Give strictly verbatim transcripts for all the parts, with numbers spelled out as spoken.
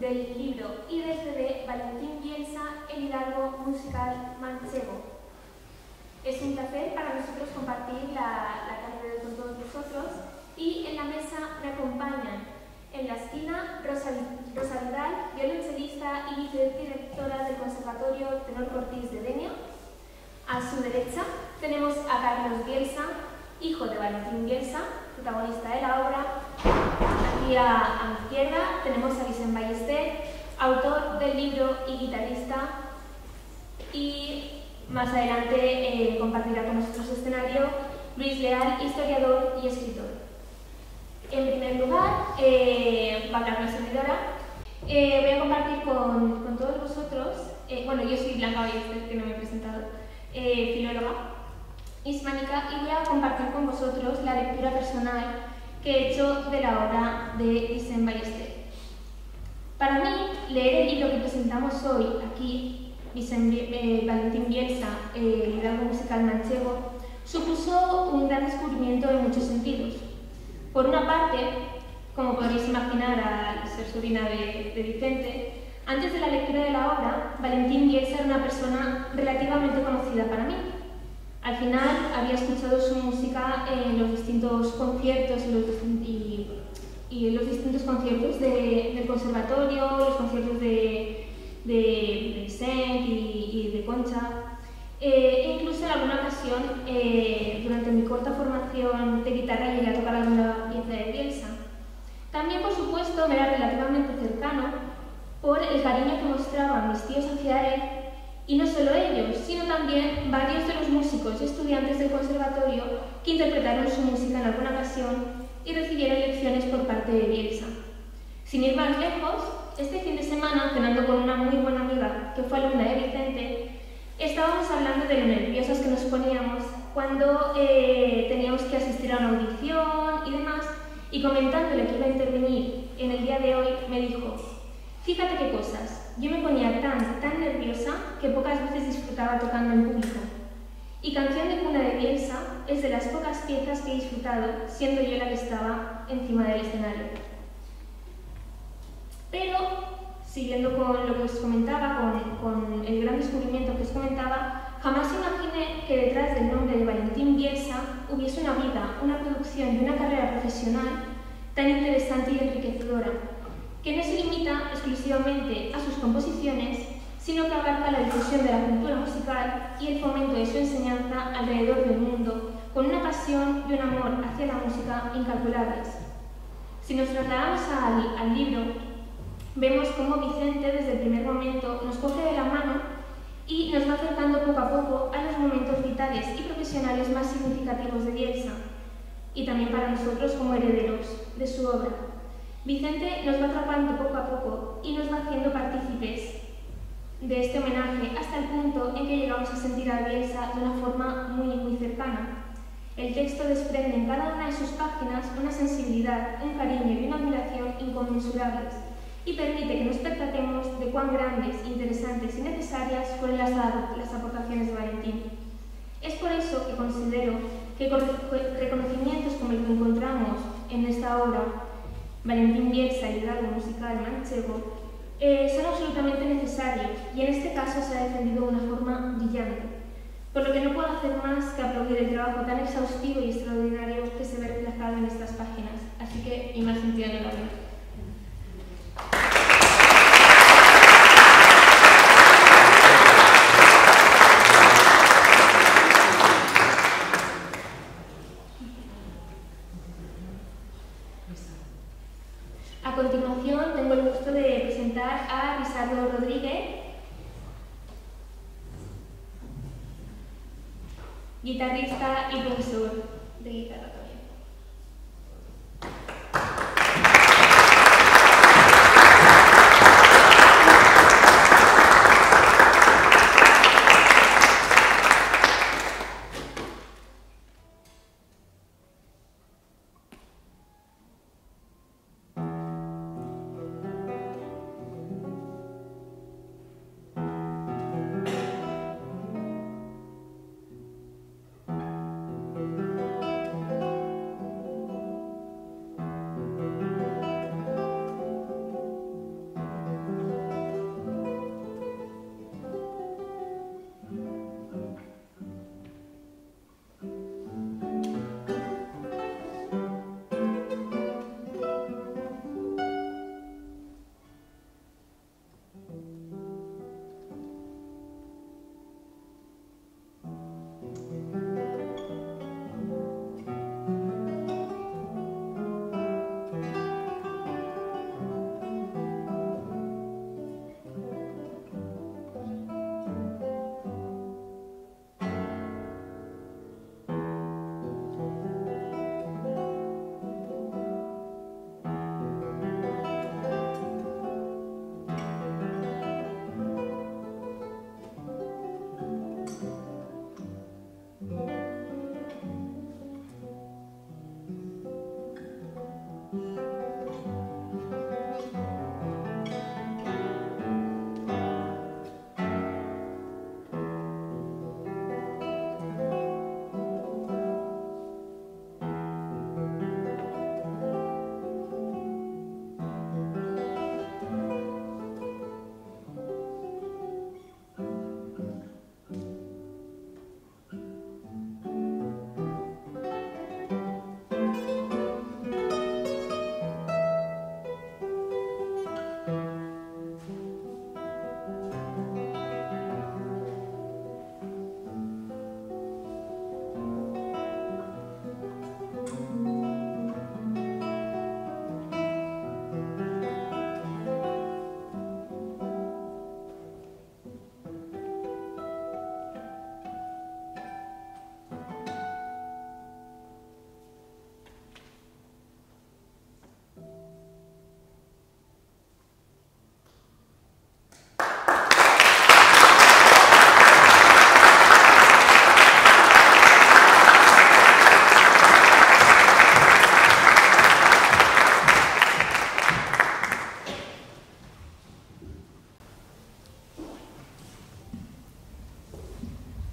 del libro y del C D Valentín Bielsa, El Hidalgo musical manchego. Es un placer para nosotros compartir la, la tarde con todos vosotros y en la mesa me acompañan en la esquina Rosa, Rosa Vidal, violonchelista y vicedirectora del Conservatorio Tenor Cortís de Denia. A su derecha tenemos a Carlos Bielsa, hijo de Valentín Bielsa, protagonista de la obra. Aquí a, a mi izquierda tenemos a Vicent Ballester, autor del libro y guitarrista, y más adelante eh, compartirá con nosotros escenario Luis Leal, historiador y escritor. En primer lugar, eh, va a hablar una servidora. Eh, voy a compartir con, con todos vosotros, eh, bueno, yo soy Blanca Ballester, que no me he presentado, eh, filóloga hispánica, y voy a compartir con vosotros la lectura personal que he hecho de la obra de Vicent Ballester. Para mí, leer el libro que presentamos hoy aquí, Vicent, eh, Valentín Bielsa, eh, El Hidalgo musical manchego, supuso un gran descubrimiento en muchos sentidos. Por una parte, como podréis imaginar al ser sobrina de, de Vicente, antes de la lectura de la obra, Valentín Bielsa era una persona relativamente conocida para mí. Al final, había escuchado su música en los distintos conciertos y los, y, y los distintos conciertos de, del conservatorio, los conciertos de, de, de Vicent y, y de Concha. Eh, e incluso en alguna ocasión, eh, durante mi corta formación de guitarra, llegué a tocar alguna pieza de Bielsa. También, por supuesto, me era relativamente cercano por el cariño que mostraban mis tíos hacia él, y no solo ellos, sino también varios de los músicos y estudiantes del conservatorio que interpretaron su música en alguna ocasión y recibieron lecciones por parte de Bielsa. Sin ir más lejos, este fin de semana, cenando con una muy buena amiga que fue alumna de Vicente, estábamos hablando de lo nerviosas que nos poníamos cuando eh, teníamos que asistir a una audición y demás, y comentándole que iba a intervenir en el día de hoy, me dijo: fíjate qué cosas, yo me ponía tan, tan nerviosa que pocas veces disfrutaba tocando en público. Y Canción de cuna de Bielsa es de las pocas piezas que he disfrutado, siendo yo la que estaba encima del escenario. Pero, siguiendo con lo que os comentaba, con, con el gran descubrimiento que os comentaba, jamás imaginé que detrás del nombre de Valentín Bielsa hubiese una vida, una producción y una carrera profesional tan interesante y enriquecedora, que no se limita exclusivamente a sus composiciones, sino que abarca la difusión de la cultura musical y el fomento de su enseñanza alrededor del mundo, con una pasión y un amor hacia la música incalculables. Si nos trasladamos al, al libro, vemos cómo Vicente desde el primer momento nos coge de la mano y nos va acercando poco a poco a los momentos vitales y profesionales más significativos de Bielsa, y también para nosotros como herederos de su obra. Vicente nos va atrapando poco a poco y nos va haciendo partícipes de este homenaje hasta el punto en que llegamos a sentir a Bielsa de una forma muy, muy cercana. El texto desprende en cada una de sus páginas una sensibilidad, un cariño y una admiración inconmensurables, y permite que nos percatemos de cuán grandes, interesantes y necesarias fueron las, las aportaciones de Valentín. Es por eso que considero que con reconocimientos como el que encontramos en esta obra, Valentín Bielsa, El Hidalgo musical manchego, eh, son absolutamente necesarios, y en este caso se ha defendido de una forma brillante, por lo que no puedo hacer más que aplaudir el trabajo tan exhaustivo y extraordinario que se ve reflejado en estas páginas. Así que, mi más sentida enhorabuena. A continuación, tengo el gusto de presentar a Ricardo Rodríguez, guitarrista y profesor de guitarra también.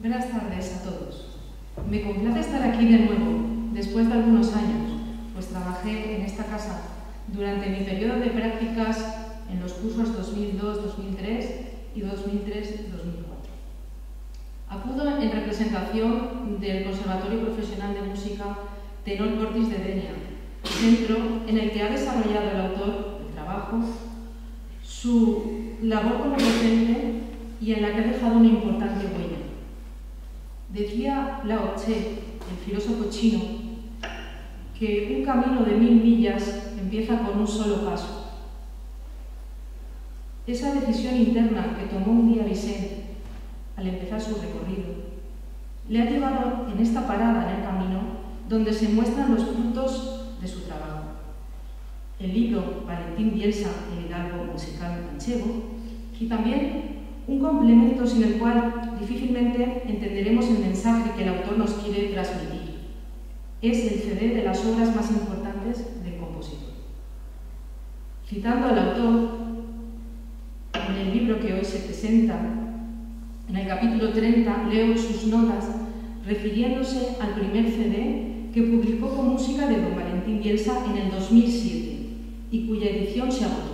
Buenas tardes a todos. Me complace estar aquí de nuevo, después de algunos años, pues trabajé en esta casa durante mi periodo de prácticas en los cursos dos mil dos dos mil tres y dos mil tres dos mil cuatro. Acudo en representación del Conservatorio Profesional de Música Tenor Cortis de Denia, centro en el que ha desarrollado el autor del trabajo su labor como docente y en la que ha dejado una importante huella. Decía Lao Tse, el filósofo chino, que un camino de mil millas empieza con un solo paso. Esa decisión interna que tomó un día Vicente al empezar su recorrido le ha llevado en esta parada en el camino donde se muestran los frutos de su trabajo. El libro Valentín Bielsa, el hidalgo musical manchego, y también un complemento sin el cual difícilmente entenderemos el mensaje que el autor nos quiere transmitir. Es el C D de las obras más importantes del compositor. Citando al autor, en el libro que hoy se presenta, en el capítulo treinta, leo sus notas refiriéndose al primer C D que publicó con música de don Valentín Bielsa en el dos mil siete y cuya edición se agotó.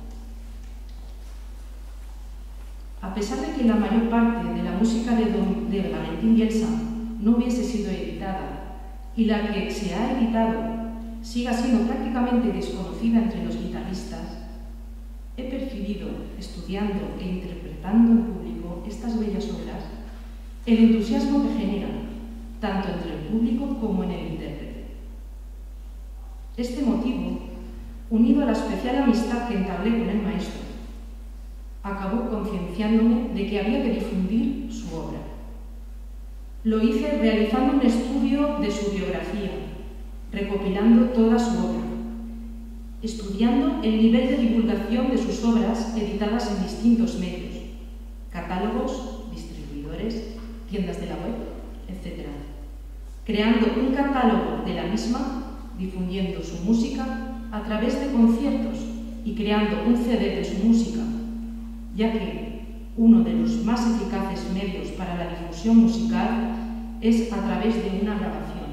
A pesar de que la mayor parte de la música de, don, de Valentín Bielsa no hubiese sido editada y la que se ha editado siga siendo prácticamente desconocida entre los guitarristas, he percibido, estudiando e interpretando en público estas bellas obras, el entusiasmo que generan, tanto entre el público como en el intérprete. Este motivo, unido a la especial amistad que entablé con el maestro, acabó concienciándome de que había que difundir su obra. Lo hice realizando un estudio de su biografía, recopilando toda su obra, estudiando el nivel de divulgación de sus obras editadas en distintos medios, catálogos, distribuidores, tiendas de la web, etcétera, creando un catálogo de la misma, difundiendo su música a través de conciertos y creando un C D de su música, ya que uno de los más eficaces medios para la difusión musical es a través de una grabación.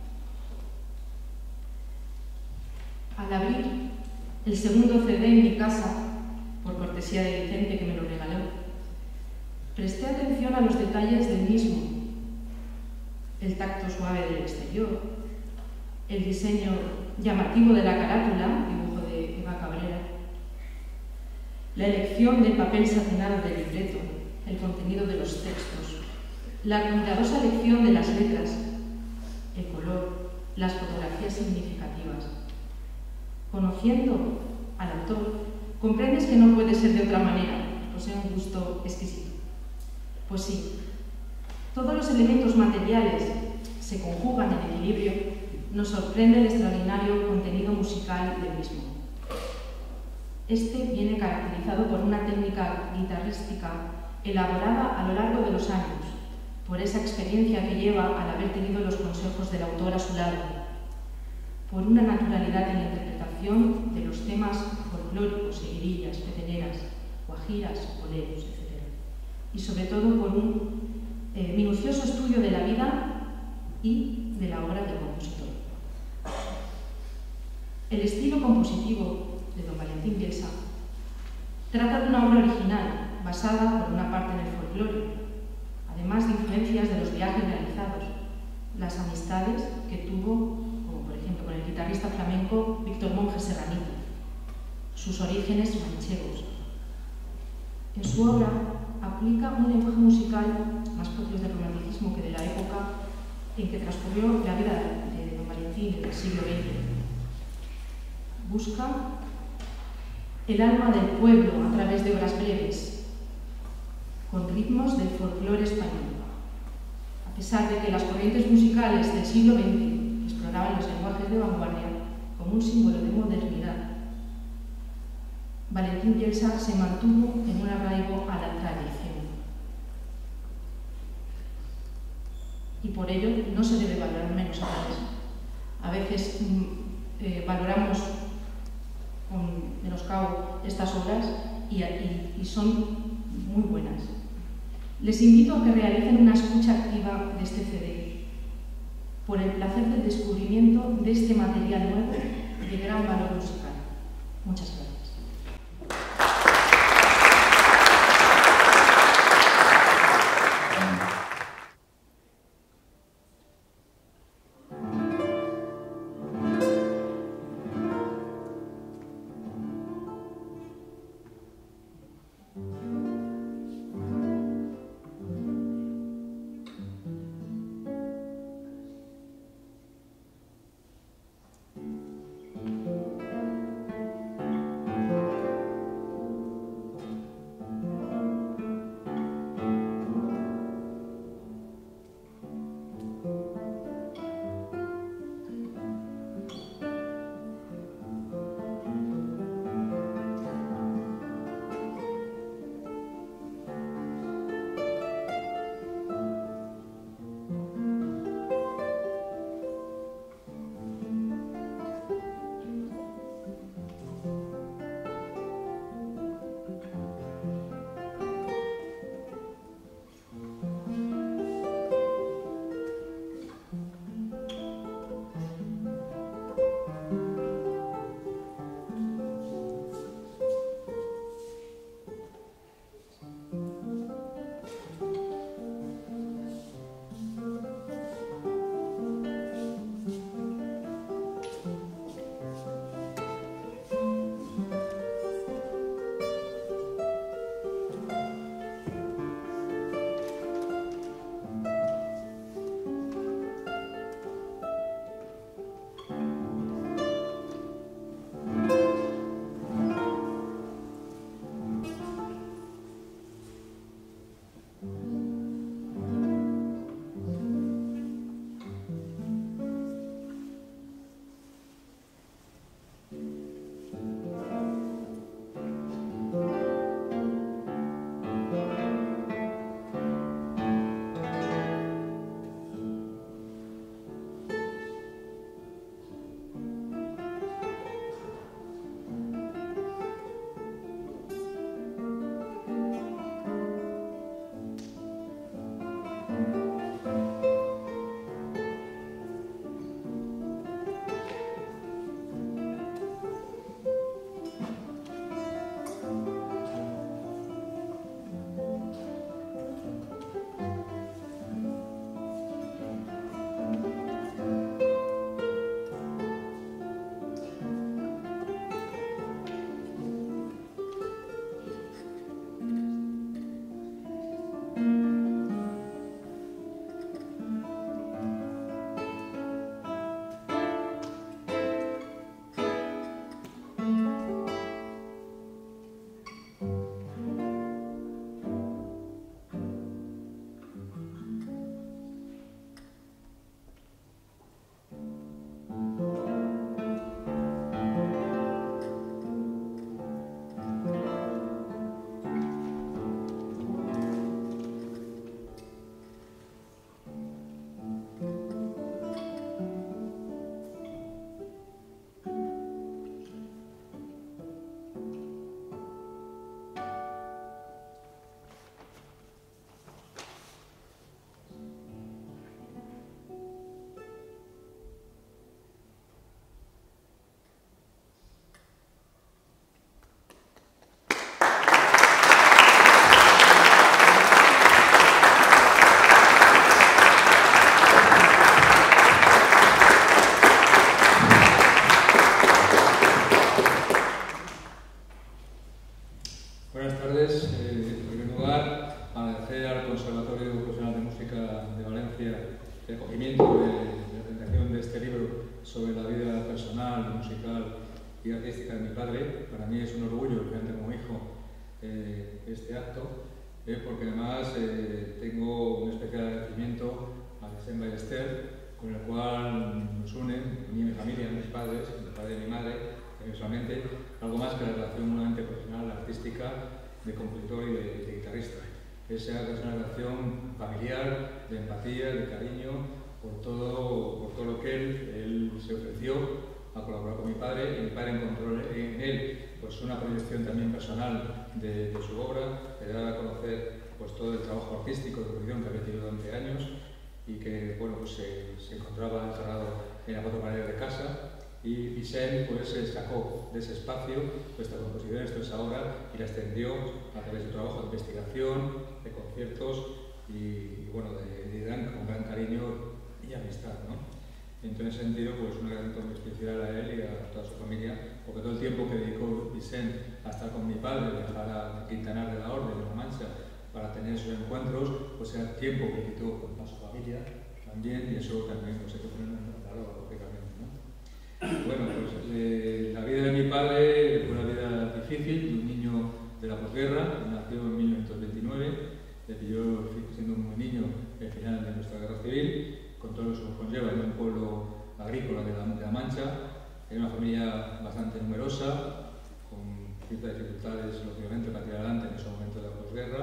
Al abrir el segundo C D en mi casa, por cortesía de Vicente que me lo regaló, presté atención a los detalles del mismo, el tacto suave del exterior, el diseño llamativo de la carátula, dibujo de Eva Cabrera, la elección del papel satinado del libreto, el contenido de los textos, la cuidadosa elección de las letras, el color, las fotografías significativas. Conociendo al autor, comprendes que no puede ser de otra manera, posee un gusto exquisito. Pues sí, todos los elementos materiales se conjugan en equilibrio, nos sorprende el extraordinario contenido musical del mismo. Este viene caracterizado por una técnica guitarrística elaborada a lo largo de los años, por esa experiencia que lleva al haber tenido los consejos del autor a su lado, por una naturalidad en la interpretación de los temas folclóricos, seguirillas, peteneras, guajiras, boleros, etcétera, y sobre todo por un eh, minucioso estudio de la vida y de la obra del compositor. El estilo compositivo de don Valentín Bielsa trata de una obra original basada por una parte en el folclore, además de influencias de los viajes realizados, las amistades que tuvo, como por ejemplo con el guitarrista flamenco Víctor Monge Serranito, sus orígenes manchegos. En su obra aplica un lenguaje musical más propio del romanticismo que de la época en que transcurrió la vida de don Valentín en el siglo veinte. Busca el alma del pueblo a través de obras breves, con ritmos del folclore español. A pesar de que las corrientes musicales del siglo veinte exploraban los lenguajes de vanguardia como un símbolo de modernidad, Valentín Bielsa se mantuvo en un arraigo a la tradición. Y por ello no se debe valorar menos a veces. A veces eh, valoramos con menoscabo estas obras y, y, y son muy buenas. les invito a que realicen una escucha activa de este C D, por el placer del descubrimiento de este material nuevo de gran valor musical. Muchas gracias. el acogimiento de, de la presentación de este libro sobre la vida personal, musical y artística de mi padre. Para mí es un orgullo, realmente como hijo, eh, este acto, eh, porque además eh, tengo un especial agradecimiento a Semba y Esther, con el cual nos unen, a mí y mi familia, a mis padres, a mi padre y mi madre, personalmente, algo más que la relación puramente profesional, artística, de compositor y de, de guitarrista. Esa es una relación familiar, de empatía, de cariño, por todo, por todo lo que él, él se ofreció a colaborar con mi padre, y mi padre encontró en él pues, una proyección también personal de, de su obra, de dar a conocer pues todo el trabajo artístico de producción que había tenido durante años y que, bueno, pues se, se encontraba encerrado en las cuatro paredes de casa. Y Vicent pues, se sacó de ese espacio pues, esta composición, esto es ahora, y la extendió a través de trabajo de investigación, de conciertos y, y bueno, de, de gran, con gran cariño y amistad, ¿no? En ese sentido, pues un agradecimiento muy especial a él y a toda su familia, porque todo el tiempo que dedicó Vicent a estar con mi padre, viajar a Quintanar de la Orde, de La Mancha, para tener esos encuentros, pues era tiempo que quitó con su familia también, y eso también pues, hay que ponerlo en valor, lógicamente, ¿no? Bueno, pues eh, la vida de mi padre fue una vida difícil, de un niño de la posguerra, nació en mil novecientos veintinueve, le pilló siendo un muy niño al final de nuestra guerra civil, con todo lo que eso conlleva en un pueblo agrícola de la, de la Mancha, en una familia bastante numerosa, con ciertas dificultades, lógicamente, para tirar adelante en ese momento de la posguerra,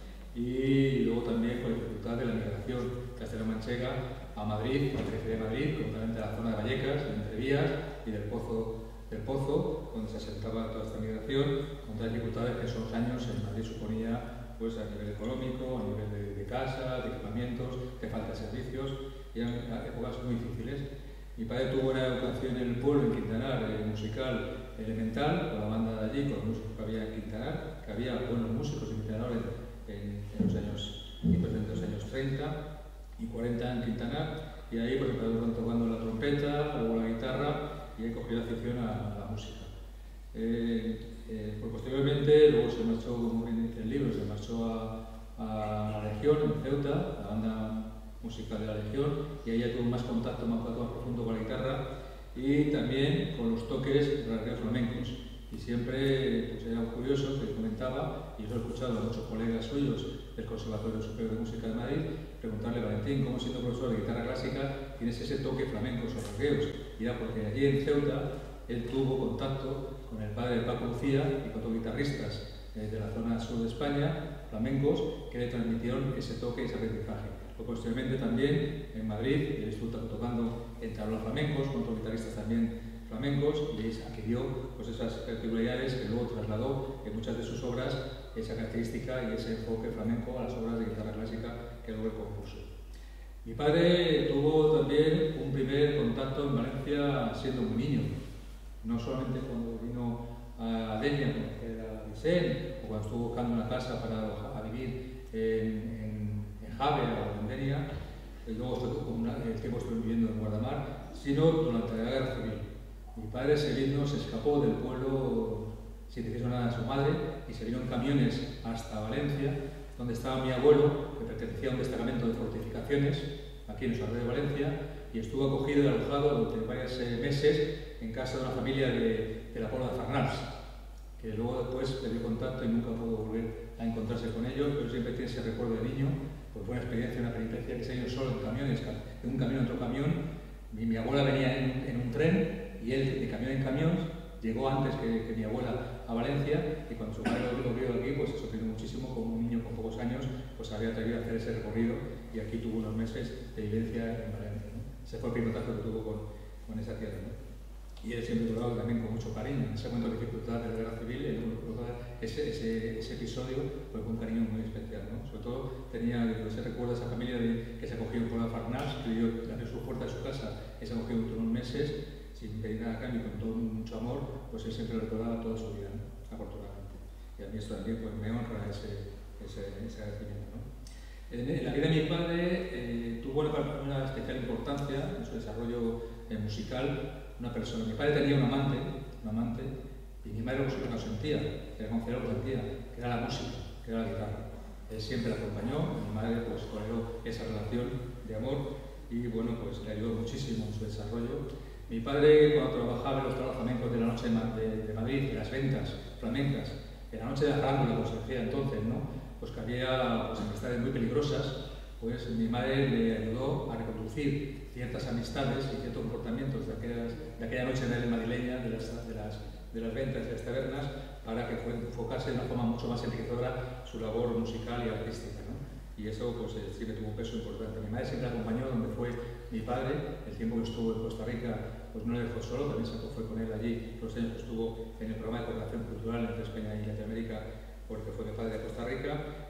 y luego también con la dificultad de la migración castellano-manchega a Madrid, a la periferia de Madrid, concretamente a la zona de Vallecas, de Entrevías y del Pozo, del Pozo, donde se asentaba toda esta migración, con todas las dificultades que en esos años en Madrid suponía pues, a nivel económico, a nivel de, de casa, de equipamientos, de falta de servicios, y eran épocas muy difíciles. Mi padre tuvo una educación en el pueblo, en Quintanar, eh, musical elemental, con la banda de allí, con los músicos que había en Quintanar, que había buenos músicos en Quintanar en, en, en los años, en los años treinta y cuarenta en Quintanar, y ahí pues empezaron tocando la trompeta, luego la guitarra, y ahí cogió la afición a, a la música. Eh, eh, pues posteriormente, luego se marchó, como bien dice el libro, se marchó a, a la Legión, en Ceuta, la banda musical de la Legión, y ahí ya tuvo más contacto, más, más profundo con la guitarra y también con los toques rasgueos flamencos. Y siempre pues, era curioso que comentaba, y yo he escuchado a muchos colegas suyos del Conservatorio Superior de Música de Madrid, preguntarle, Valentín, ¿cómo siendo profesor de guitarra clásica tienes ese toque flamenco o rasgueos? Y era porque allí en Ceuta él tuvo contacto con el padre de Paco Lucía y con otros guitarristas eh, de la zona sur de España, flamencos, que le transmitieron ese toque y ese aprendizaje. Pues posteriormente también en Madrid, él estuvo tocando en tablas flamencos, con otros guitarristas también flamencos, y ahí adquirió pues, esas peculiaridades que luego trasladó en muchas de sus obras, esa característica y ese enfoque flamenco a las obras de guitarra clásica que luego él compuso. Mi padre tuvo también un primer contacto en Valencia siendo muy niño, no solamente cuando vino a Denia, que era Vicent, o cuando estuvo buscando una casa para a vivir en, en, en Jave o en Denia, y luego una, el tiempo estuve viviendo en Guardamar, sino durante la guerra civil. Mi padre se vino, se escapó del pueblo sin decir nada a su madre y se vino en camiones hasta Valencia, donde estaba mi abuelo, que pertenecía a un destacamento de fortificaciones aquí en el sur de Valencia, y estuvo acogido y alojado durante varios eh, meses en casa de una familia de, de la Pobla de Farnals, que luego después perdió contacto y nunca pudo volver a encontrarse con ellos, pero siempre tiene ese recuerdo de niño, pues fue una experiencia, una peripecia que se ha ido solo en camiones, de un camión a otro camión. Mi, mi abuela venía en un, en un tren y él de camión en camión llegó antes que, que mi abuela a Valencia, y cuando su padre lo vio aquí, pues se sorprendió muchísimo, como un niño con pocos años pues había atrevido a hacer ese recorrido, y aquí tuvo unos meses de vivencia en Valencia, ¿no? Ese fue el pilotazo que tuvo con, con esa tierra, ¿no? Y él siempre recordaba también con mucho cariño, en ese momento de dificultad de la guerra civil, él recordaba ese, ese, ese episodio pues, con un cariño muy especial, ¿no? Sobre todo tenía ese recuerdo de esa familia de, que se acogió por la Farnals, que dio abrió su puerta de su casa, que se acogió durante unos meses, sin pedir nada a cambio, con todo mucho amor, pues él siempre lo recordaba toda su vida, ¿no? Afortunadamente. Y a mí esto también pues, me honra ese, ese, ese agradecimiento, ¿no? En, en la vida de mi padre eh, tuvo una, una especial importancia en su desarrollo eh, musical. Una persona, mi padre tenía un amante, un amante, y mi madre lo no sentía, que era considerado lo sentía, que era la música, que era la guitarra. Él siempre la acompañó, mi madre pues toleró esa relación de amor y bueno, pues le ayudó muchísimo en su desarrollo. Mi padre, cuando trabajaba en los trabajos flamencos de la noche de, de Madrid, de las ventas flamencas, en la noche de la farándula, como se decía entonces, ¿no? Pues que había pues, amistades muy peligrosas, pues mi madre le ayudó a reconducir ciertas amistades y ciertos comportamientos de, aquellas, de aquella noche madrileña, de las, de, las, de las ventas y las tabernas, para que enfocase de una forma mucho más enriquecedora su labor musical y artística, ¿no? Y eso pues, sí que tuvo un peso importante. Mi madre siempre acompañó donde fue mi padre, el tiempo que estuvo en Costa Rica, pues no le dejó solo, también se fue con él allí los años que estuvo en el programa de cooperación cultural entre España y Latinoamérica, porque fue mi padre de Costa Rica,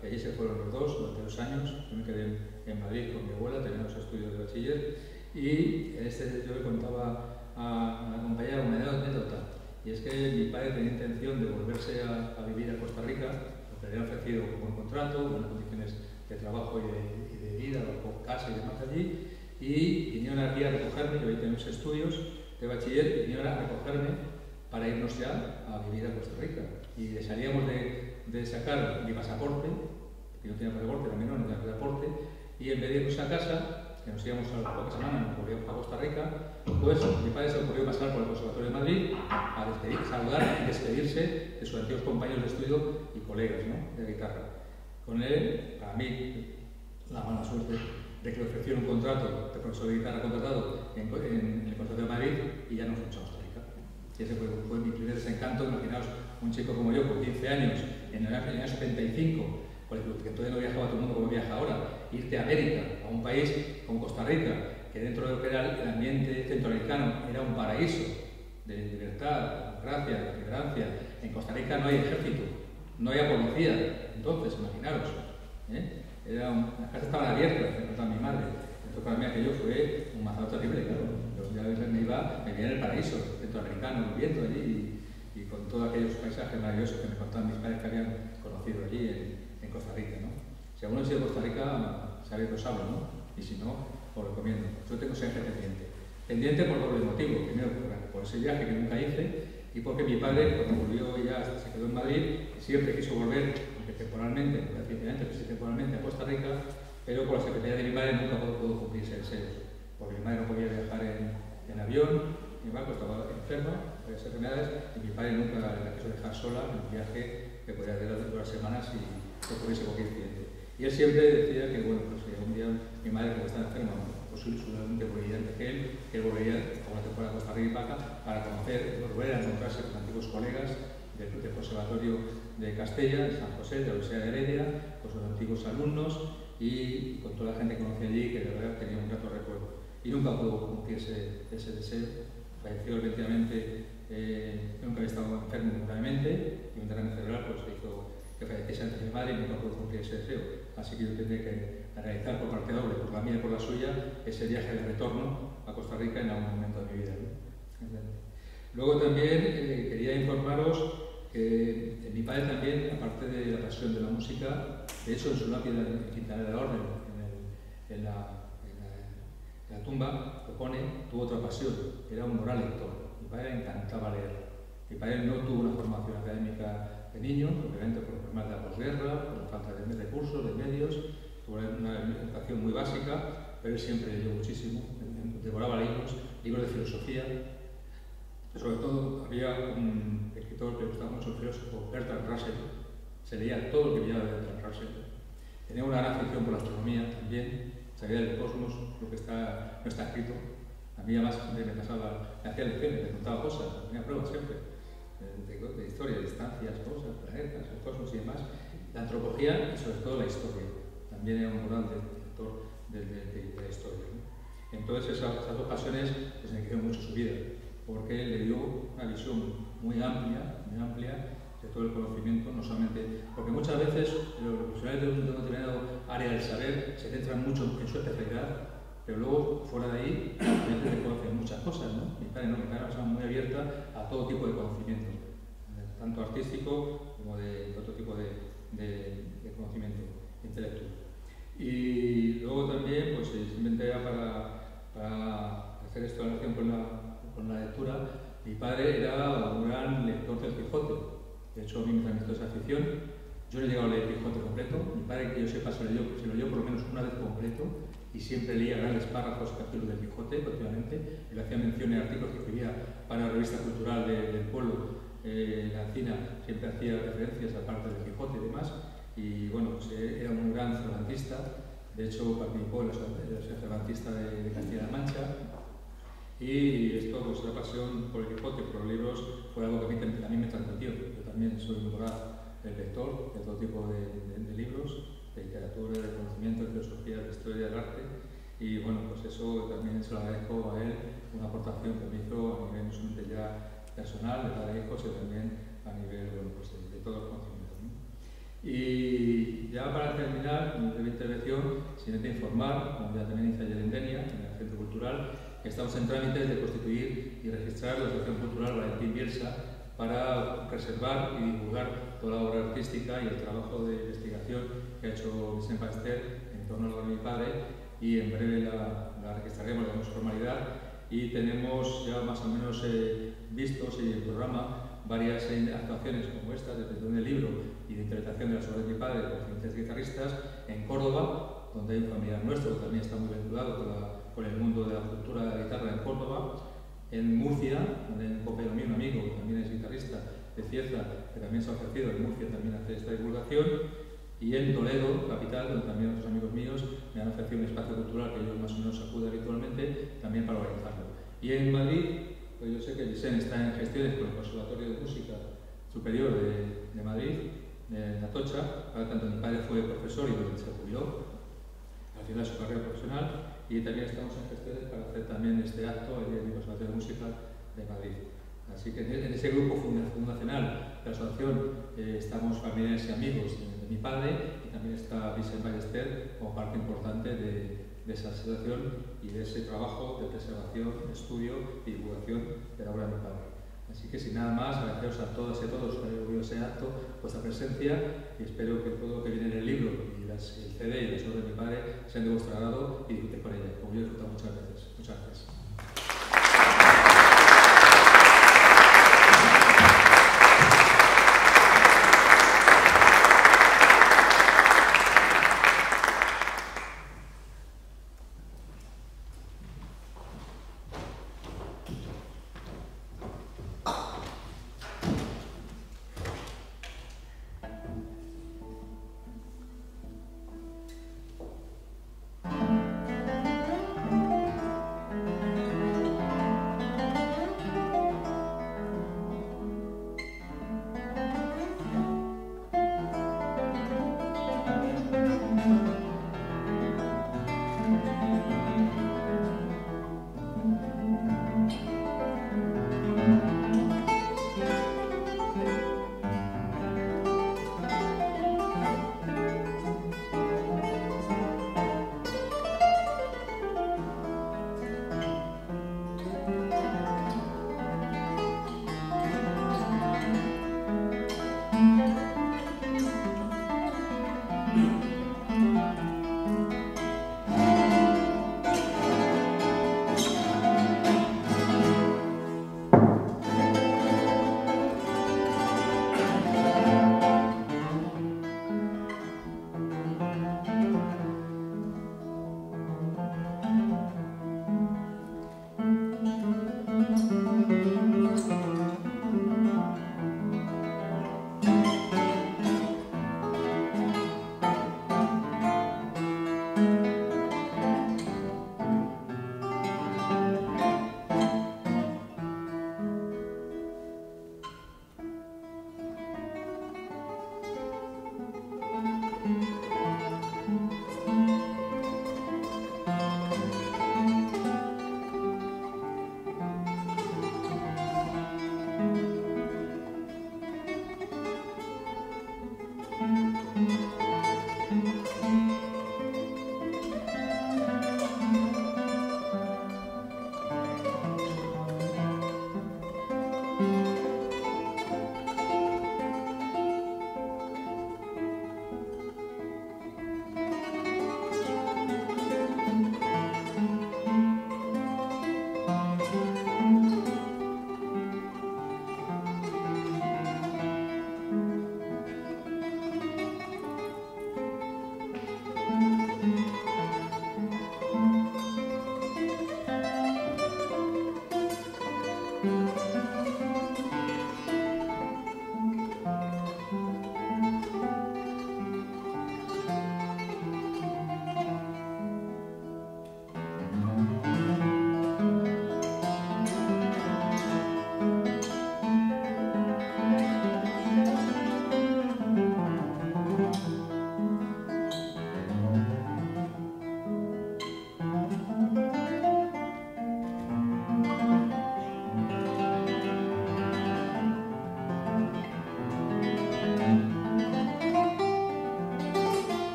y allí se fueron los dos durante dos años. Yo me quedé en Madrid con mi abuela, tenía los estudios de bachiller, y este, yo le contaba a, a la compañera una anécdota, y es que mi padre tenía intención de volverse a, a vivir a Costa Rica, porque le había ofrecido un buen contrato, buenas condiciones de trabajo y de, y de vida, o casa y demás allí, y vinieron aquí a recogerme, yo ahí tenía mis estudios de bachiller, y vinieron a recogerme para irnos ya a vivir a Costa Rica. Y salíamos de, de sacar mi pasaporte, que yo tenía pasaporte, también no tenía pasaporte, y en vez de irnos a casa, que nos íbamos a la pocas semanas, nos volvíamos a Costa Rica, pues mi padre se ocurrió pasar por el Conservatorio de Madrid a despedir, saludar y despedirse de sus antiguos compañeros de estudio y colegas, ¿no?, de guitarra. Con él, para mí, la mala suerte de que le ofrecieron un contrato de profesor de guitarra contratado en, en el Conservatorio de Madrid y ya nos fuimos a Costa Rica. Y ese fue, fue mi primer desencanto. Imaginaos un chico como yo, con quince años, en el año setenta y cinco, que entonces no viajaba todo el mundo como viaja ahora, irte a América, a un país como Costa Rica, que dentro de lo que era el ambiente centroamericano era un paraíso de libertad, democracia, tolerancia. En Costa Rica no hay ejército, no hay policía, entonces, imaginaros, ¿eh? Era un, las casas estaban abiertas, me contaba mi madre. Entonces para mí aquello fue un mazado terrible, claro. Yo ya a veces me iba, me veía en el paraíso centroamericano, viviendo allí, y, y con todos aquellos paisajes maravillosos que me contaban mis padres que habían conocido allí en, en Costa Rica, ¿no? Si alguno ha sido de Costa Rica, sabe que os hablo, ¿no? Y si no, os recomiendo. Yo tengo ese viaje pendiente. Pendiente por doble motivo. Primero, por, por ese viaje que nunca hice, y porque mi padre, cuando volvió ya, se quedó en Madrid, siempre quiso volver, aunque temporalmente, recientemente, pero sí temporalmente, a Costa Rica, pero por la secretaría de mi madre nunca pudo, pudo cumplir ese deseo, porque mi madre no podía viajar en, en avión, mi madre estaba enferma, por esas enfermedades, y mi padre nunca la quiso dejar sola en un viaje que podía durar duras semanas y no pudiese cualquier cliente. Y él siempre decía que, bueno, pues un día mi madre, como estaba enferma, pues seguramente volvería antes que él, que él volvería a una temporada a Costa Rica para conocer, volver a encontrarse con antiguos colegas del, del Conservatorio de Castella, de San José, de la Universidad de Heredia, con sus antiguos alumnos y con toda la gente que conocía allí, que de verdad tenía un grato recuerdo. Y nunca pudo cumplirse ese deseo. Falleció repentinamente, eh, nunca había estado enfermo gravemente, y un derrame cerebral pues hizo que falleciese antes de mi madre y nunca pudo cumplir ese deseo. Así que yo tendré que realizar por parte doble, por la mía y por la suya, ese viaje de retorno a Costa Rica en algún momento de mi vida, ¿no? Luego también eh, quería informaros que eh, mi padre también, aparte de la pasión de la música, de hecho en su lápida en Quintanar de la Orden, en, el, en, la, en, la, en la tumba, lo pone, tuvo otra pasión, era un moral lector. Mi padre le encantaba leer. Mi padre no tuvo una formación académica de niño, obviamente por problemas de la posguerra, por la falta de recursos, de medios, tuvo una educación muy básica, pero él siempre leyó muchísimo, devoraba libros, libros de filosofía. Sobre todo había un escritor que le gustaba mucho, el filósofo Bertrand Russell, se leía todo lo que pillaba de Bertrand Russell. Tenía una gran afición por la astronomía también, sabía del cosmos, lo que está, no está escrito. A mí además siempre me pasaba, me hacía lecciones, me contaba cosas, tenía pruebas siempre. De, de, de historia, de distancias, cosas, planetas, el cosmos y demás, la antropología y sobre todo la historia. También era un gran lector de, de, de, de la historia, ¿no? Entonces esas, esas dos pasiones pues, enriquecieron mucho su vida, porque él le dio una visión muy amplia, muy amplia de todo el conocimiento, no solamente, porque muchas veces los profesionales de un determinado área del saber se centran mucho en su especialidad, pero luego fuera de ahí a veces se conocen muchas cosas, ¿no? Mi padre no, mi padre era una persona muy abierta a todo tipo de conocimiento, tanto artístico como de, de otro tipo de, de, de conocimiento intelectual. Y luego también, pues simplemente era para, para hacer esta relación con la, con la lectura, mi padre era un gran lector del Quijote. De hecho, a mí me transmitió esa afición. Yo no he llegado a leer el Quijote completo. Mi padre, que yo sepa, se lo leyó, se lo leyó por lo menos una vez completo y siempre leía grandes párrafos, capítulos del Quijote continuamente. Él hacía mención en artículos que escribía para la revista cultural de, del pueblo, eh, la Encina, siempre hacía referencias a parte del Quijote y demás. Y bueno, pues era un gran cervantista. De hecho, participó en la Asociación Cervantista de, de Castilla-La Mancha. Y esto, pues la pasión por el Quijote, por los libros, fue algo que a mí, a mí me transmitió. Yo también soy un voraz lector de todo tipo de, de, de libros, de literatura, de conocimiento, de filosofía, de historia del arte. Y bueno, pues eso también se lo agradezco a él, una aportación que me hizo a nivel no solamente ya personal, de padre e hijos, sino también a nivel, bueno, pues de, de todos los conocimientos, ¿no? Y ya para intervención, simplemente informar, como ya también hice ayer en Denia, en el Centro Cultural, que estamos en trámites de constituir y registrar la Asociación Cultural Valentín Bielsa para preservar y divulgar toda la obra artística y el trabajo de investigación que ha hecho Vicent Ballester en torno a la obra de mi padre, y en breve la, la registraremos, le damos formalidad, y tenemos ya más o menos eh, vistos en el programa varias eh, actuaciones como esta, de presentación del libro y de interpretación de las obras de mi padre por diferentes guitarristas en Córdoba, donde hay un familiar nuestro que también está muy vinculado con, la, con el mundo de la cultura de la guitarra en Córdoba, en Murcia, donde hay un compañero mío, un amigo, que también es guitarrista de Cieza, que también se ha ofrecido en Murcia también hacer esta divulgación, y en Toledo, capital, donde también otros amigos míos me han ofrecido un espacio cultural que yo más o menos acudo habitualmente, también para organizarlo. Y en Madrid, pues yo sé que Vicent está en gestiones con el Conservatorio de Música Superior de, de Madrid, en Atocha. Ahora tanto mi padre fue profesor y luego se jubiló al final de su carrera profesional, y también estamos en gestiones para hacer también este acto en el Conservatorio de Música de Madrid. Así que en ese grupo fundacional de la asociación eh, estamos familiares y amigos de, de mi padre, y también está Vicent Ballester como parte importante de, de esa asociación y de ese trabajo de preservación, estudio y divulgación de la obra de mi padre. Así que sin nada más, agradeceros a todas y a todos que habéis oído ese acto, vuestra presencia, y espero que todo lo que viene en el libro y las, el C D y las obras de mi padre sean de vuestro agrado y disfrutéis con ella, como yo he disfrutado muchas veces. Muchas gracias.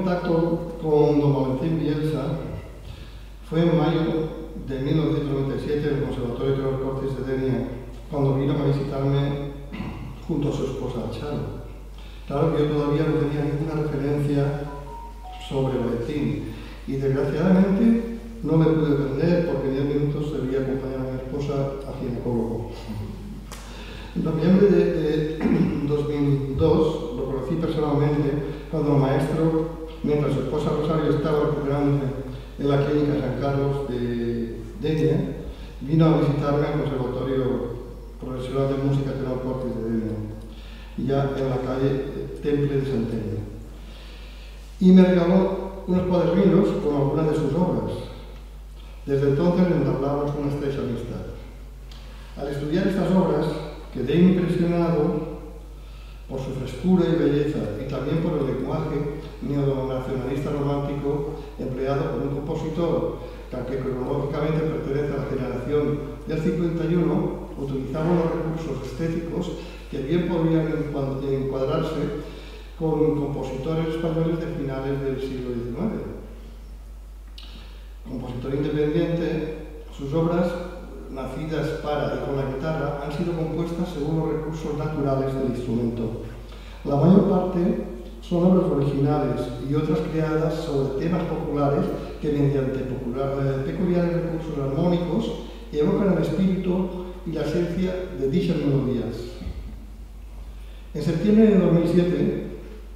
contacto con don Valentín Bielsa fue en mayo de mil novecientos noventa y siete en el Conservatorio Teodor Cortes de Denia, cuando vino a visitarme junto a su esposa Chano. Claro que yo todavía no tenía ninguna referencia sobre Valentín y desgraciadamente no me pude perder porque en diez minutos debía acompañar a mi esposa al ginecólogo. En noviembre de, de dos mil dos lo conocí personalmente cuando el maestro, mientras su esposa Rosario estaba recuperándose en la clínica San Carlos de Denia, vino a visitarme al Conservatorio Profesional de Música Teodor Cortes de Denia, ya en la calle Temple de Santelmo. Y me regaló unos cuadernitos con algunas de sus obras. Desde entonces entablamos una estrecha amistad. Al estudiar estas obras, quedé impresionado por su frescura y belleza y también por el lenguaje neonacionalista romántico empleado por un compositor que, aunque cronológicamente pertenece a la generación del cincuenta y uno, utilizaba los recursos estéticos que bien podrían encuadrarse con compositores españoles de finales del siglo diecinueve. Compositor independiente, sus obras, nacidas para y con la guitarra, han sido compuestas según los recursos naturales del instrumento. La mayor parte son obras originales y otras creadas sobre temas populares que, mediante popular, eh, peculiares recursos armónicos, evocan el espíritu y la esencia de dichas melodías. En septiembre de dos mil siete,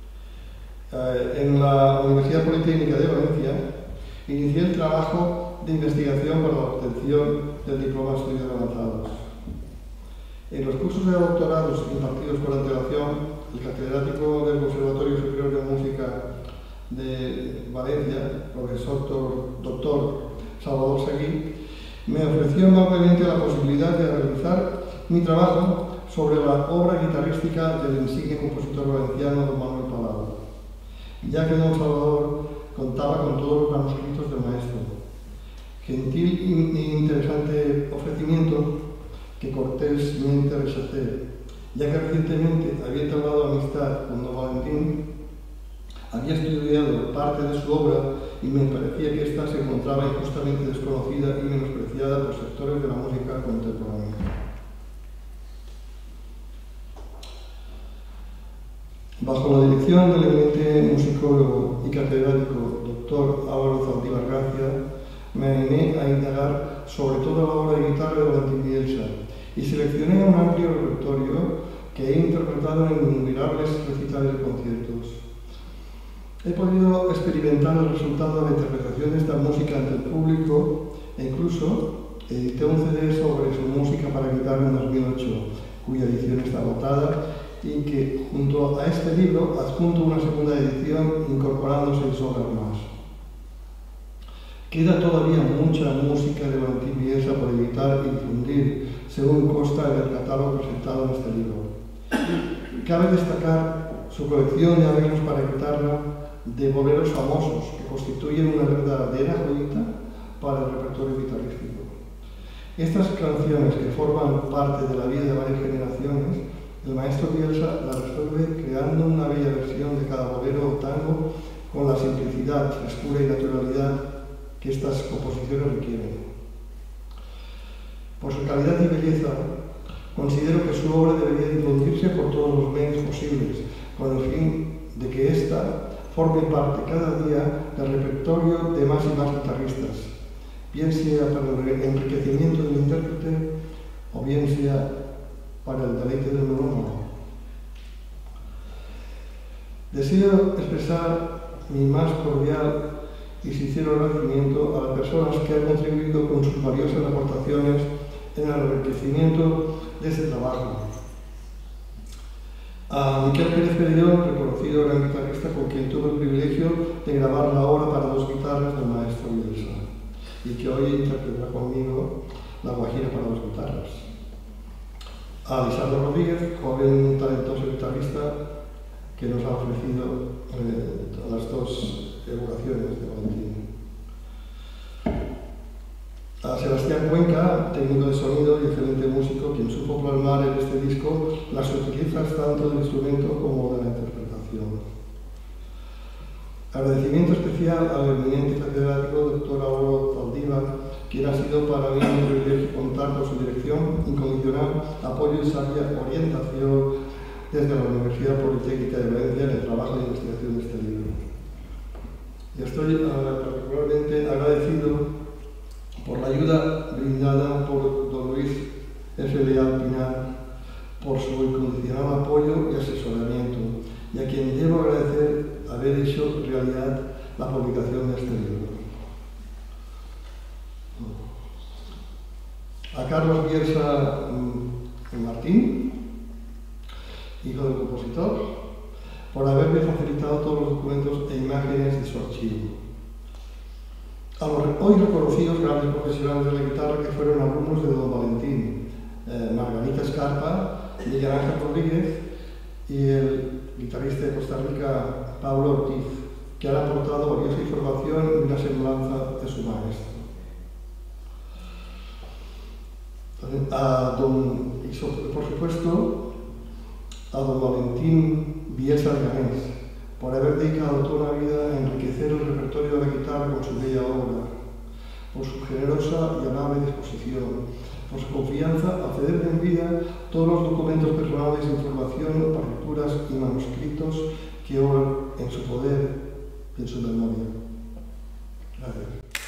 eh, en la Universidad Politécnica de Valencia, inicié el trabajo de investigación para la obtención del diploma de estudios avanzados. En los cursos de doctorados impartidos con antelación, el catedrático del Conservatorio Superior de Música de Valencia, profesor doctor Salvador Seguí, me ofreció amablemente la posibilidad de realizar mi trabajo sobre la obra guitarrística del insigne compositor valenciano don Manuel Palau, ya que don Salvador contaba con todos los manuscritos del maestro. Gentil e interesante ofrecimiento que cortésmente rechacé, ya que recientemente había entablado amistad con don Valentín, había estudiado parte de su obra y me parecía que ésta se encontraba injustamente desconocida y menospreciada por sectores de la música contemporánea. Bajo la dirección del eminente musicólogo y catedrático doctor Álvaro Zaldívar Gracia, me animé a indagar sobre toda la obra de guitarra de Valentín Bielsa y seleccioné un amplio repertorio que he interpretado en innumerables recitales y conciertos. He podido experimentar el resultado de la interpretación de esta música ante el público e incluso edité un C D sobre su música para guitarra en dos mil ocho, cuya edición está agotada, y que junto a este libro adjunto una segunda edición incorporando seis obras más. Queda todavía mucha música de Valentín Bielsa por editar y difundir, según consta en el catálogo presentado en este libro. Cabe destacar su colección de arreglos para guitarra de boleros famosos, que constituyen una verdadera joyita para el repertorio guitarrístico. Estas canciones, que forman parte de la vida de varias generaciones, el maestro Bielsa las resuelve creando una bella versión de cada bolero o tango con la simplicidad, frescura y naturalidad que estas composiciones requieren. Por su calidad y belleza, considero que su obra debería difundirse por todos los medios posibles, con el fin de que ésta forme parte cada día del repertorio de más y más guitarristas, bien sea para el enriquecimiento del intérprete o bien sea para el deleite del melómano. Deseo expresar mi más cordial y sincero agradecimiento a las personas que han contribuido con sus valiosas aportaciones en el enriquecimiento de este trabajo. A Miquel Pérez Perellón, reconocido gran guitarrista con quien tuve el privilegio de grabar la obra para dos guitarras del maestro Bielsa, y que hoy interpretará conmigo la Guajira para dos guitarras. A Lisandro Rodríguez, joven talentoso guitarrista que nos ha ofrecido eh, las dos evocaciones de Valentín. A Sebastián Cuenca, técnico de sonido y excelente músico, quien supo plasmar en este disco las sutilezas tanto del instrumento como de la interpretación. Agradecimiento especial al eminente catedrático doctor Álvaro Zaldívar, quien ha sido para mí un privilegio contar con su dirección, incondicional apoyo y sabia orientación desde la Universidad Politécnica de Valencia en el trabajo de investigación de este libro. Y estoy uh, particularmente agradecido por la ayuda brindada por don Luis F. Leal Pinar, por su incondicional apoyo y asesoramiento, y a quien debo agradecer haber hecho realidad la publicación de este libro. A Carlos Bielsa Martín, hijo del compositor, por haberme facilitado todos los documentos e imágenes de su archivo. A los hoy reconocidos grandes profesionales de la guitarra que fueron alumnos de don Valentín, eh, Margarita Escarpa, Miguel Ángel Rodríguez y el guitarrista de Costa Rica, Pablo Ortiz, que han aportado valiosa información y una semblanza de su maestro. A don, y por supuesto, a don Valentín Bielsa Leganés, por haber dedicado toda una vida a enriquecer el repertorio de la guitarra con su bella obra, por su generosa y amable disposición, por su confianza a ceder en vida todos los documentos personales de información, partituras y manuscritos que obran en su poder y en su memoria. Gracias.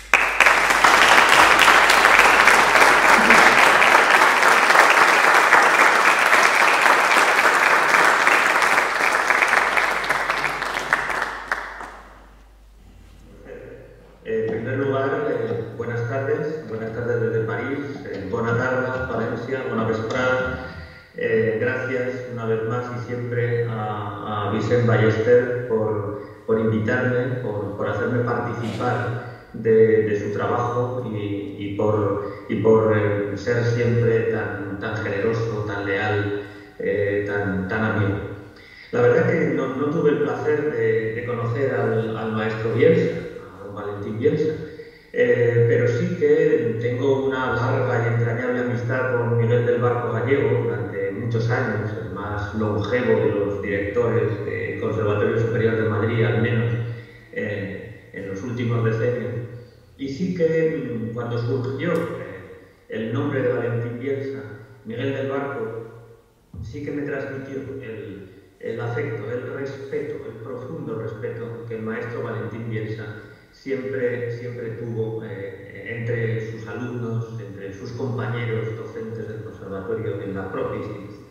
En primer lugar, eh, buenas tardes, buenas tardes desde París, eh, buenas tardes, Valencia, buena vesprada. Eh, gracias una vez más y siempre a, a Vicent Ballester por, por invitarme, por, por hacerme participar de, de su trabajo y, y por, y por eh, ser siempre tan, tan generoso, tan leal, eh, tan, tan amigo. La verdad que no, no tuve el placer de, de conocer al, al maestro Bielsa, Valentín Bielsa, eh, pero sí que tengo una larga y entrañable amistad con Miguel del Barco Gallego durante muchos años, el más longevo de los directores del Conservatorio Superior de Madrid, al menos eh, en los últimos decenios. Y sí que cuando surgió eh, el nombre de Valentín Bielsa, Miguel del Barco sí que me transmitió el, el afecto, el respeto, el profundo respeto que el maestro Valentín Bielsa siempre, siempre tuvo eh, entre sus alumnos, entre sus compañeros docentes del conservatorio en la propia institución.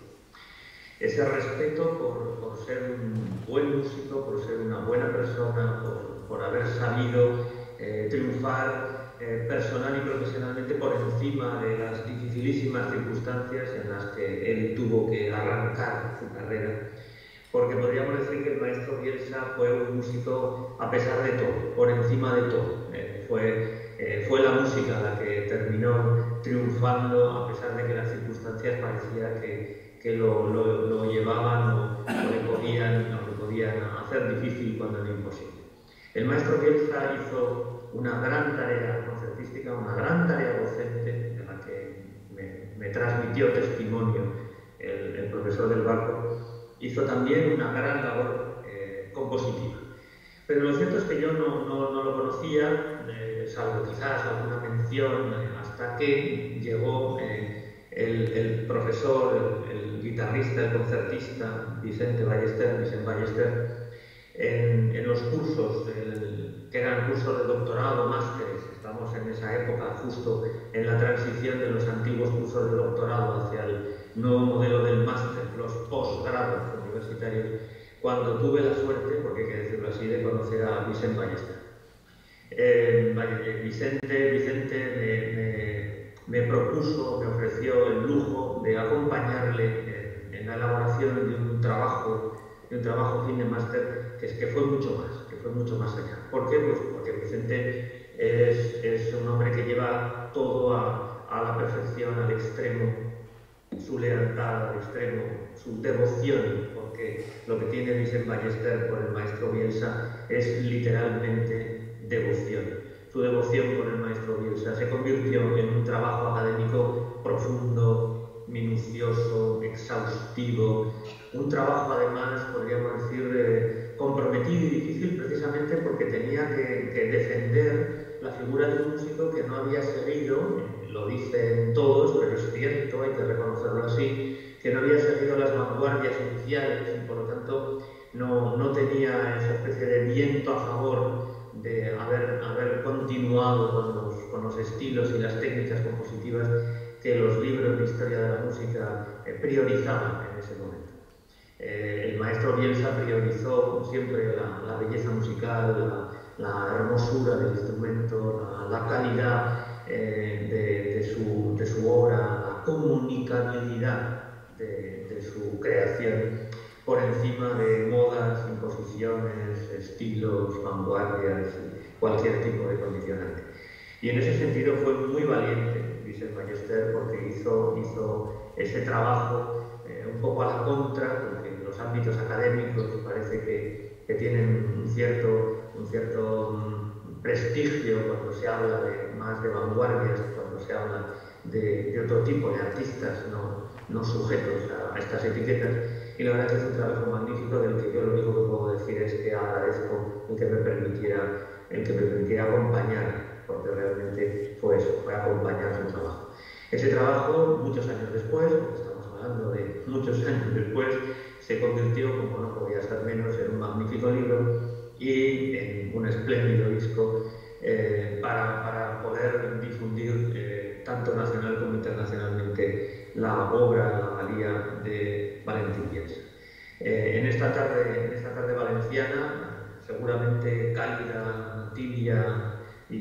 Ese respeto por, por ser un buen músico, por ser una buena persona, por, por haber sabido eh, triunfar eh, personal y profesionalmente por encima de las dificilísimas circunstancias en las que él tuvo que arrancar su carrera. Porque podríamos decir que el maestro Bielsa fue un músico a pesar de todo, por encima de todo. Eh, fue, eh, fue la música la que terminó triunfando a pesar de que las circunstancias parecía que, que lo, lo, lo llevaban o, o, le podían, o le podían hacer difícil cuando era imposible. El maestro Bielsa hizo una gran tarea concertística, una gran tarea docente, de la que me, me transmitió testimonio el, el profesor del Barco. Hizo también una gran labor eh, compositiva. Pero lo cierto es que yo no, no, no lo conocía, eh, salvo quizás alguna mención, eh, hasta que llegó eh, el, el profesor, el, el guitarrista, el concertista, Vicente Ballester, Vicent Ballester, en, en los cursos, el, que eran cursos de doctorado, másteres. Estamos en esa época, justo en la transición de los antiguos cursos de doctorado hacia el nuevo modelo del máster, los posgrados universitarios, cuando tuve la suerte, porque hay que decirlo así, de conocer a Vicent Ballester. Eh, Vicente, Vicente me, me, me propuso, me ofreció el lujo de acompañarle en, en la elaboración de un trabajo, de un trabajo fin de máster, que es que fue mucho más, que fue mucho más allá. ¿Por qué? Pues porque Vicente es, es un hombre que lleva todo a, a la perfección, al extremo, su lealtad al extremo, su devoción, porque lo que tiene Vicent Ballester por el maestro Bielsa es literalmente devoción. Su devoción por el maestro Bielsa se convirtió en un trabajo académico profundo, minucioso, exhaustivo, un trabajo además, podríamos decir, eh, comprometido y difícil precisamente que, que defender la figura de un músico que no había seguido, lo dicen todos, pero es cierto, hay que reconocerlo así, que no había seguido las vanguardias iniciales y por lo tanto no, no tenía esa especie de viento a favor de haber, haber continuado con los, con los estilos y las técnicas compositivas que los libros de historia de la música eh, priorizaban en ese momento. Eh, el maestro Bielsa priorizó siempre la, la belleza musical, la, la hermosura del instrumento, la, la calidad eh, de, de, su, de su obra, la comunicabilidad de, de su creación, por encima de modas, imposiciones, estilos, vanguardias, cualquier tipo de condicionante. Y en ese sentido fue muy valiente Vicent Ballester porque hizo, hizo ese trabajo eh, un poco a la contra, porque en los ámbitos académicos parece que, que tienen un cierto, un cierto um, prestigio cuando se habla de, más de vanguardias, cuando se habla de, de otro tipo de artistas no, no sujetos a, a estas etiquetas. Y la verdad es que es un trabajo magnífico del que yo lo único que puedo decir es que agradezco el que me permitiera, el que me permitiera acompañar, porque realmente fue eso, fue acompañar su trabajo. Ese trabajo, muchos años después, porque estamos hablando de muchos años después, se convirtió, como no podía ser menos, en un magnífico libro y en un espléndido disco eh, para, para poder difundir eh, tanto nacional como internacionalmente la obra, la valía de Valentín Bielsa. Eh, en, esta tarde, en esta tarde valenciana, seguramente cálida, tibia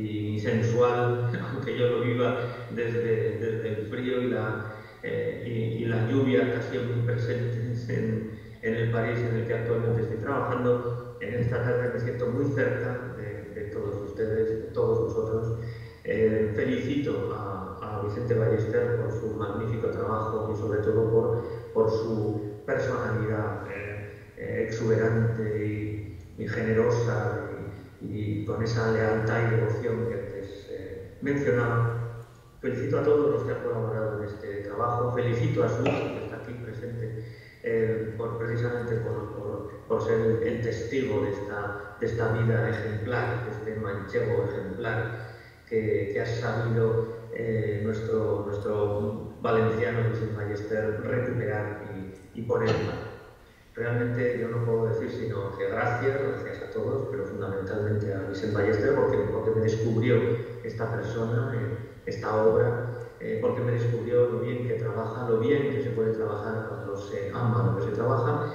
y sensual, aunque yo lo viva desde, desde el frío y la, eh, y, y la lluvia casi muy presentes en, en el París en el que actualmente estoy trabajando, en esta tarde me siento muy cerca de, de todos ustedes, de todos vosotros. Eh, felicito a, a Vicente Ballester por su magnífico trabajo y sobre todo por, por su personalidad eh, eh, exuberante y, y generosa y, y con esa lealtad y devoción que antes eh, mencionaba. Felicito a todos los que han colaborado en este trabajo, felicito a su hijo que está aquí presente eh, por, precisamente por, por, por ser el, el testigo de esta, de esta vida ejemplar, de este manchego ejemplar que, que ha sabido eh, nuestro, nuestro valenciano Vicent Ballester recuperar y, y poner en marcha. Realmente yo no puedo decir sino que gracias, gracias a todos, pero fundamentalmente a Vicent Ballester porque, porque me descubrió esta persona, eh, esta obra, eh, porque me descubrió lo bien que trabaja, lo bien que se puede trabajar cuando se ama lo que se trabaja,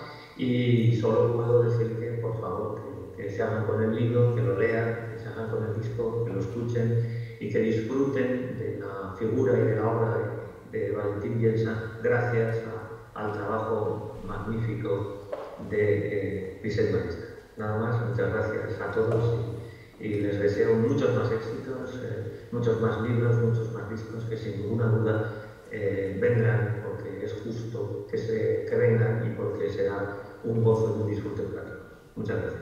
y solo puedo decir que por favor que, que se hagan con el libro, que lo lean, que se hagan con el disco, que lo escuchen y que disfruten de la figura y de la obra de, de Valentín Bielsa gracias a, al trabajo magnífico de eh, Vicent Ballester. Nada más, muchas gracias a todos y, y les deseo muchos más éxitos, eh, muchos más libros, muchos más discos que sin ninguna duda eh, vendrán porque es justo que, se, que vengan y porque será un gozo y un disfrute para todos. Muchas gracias.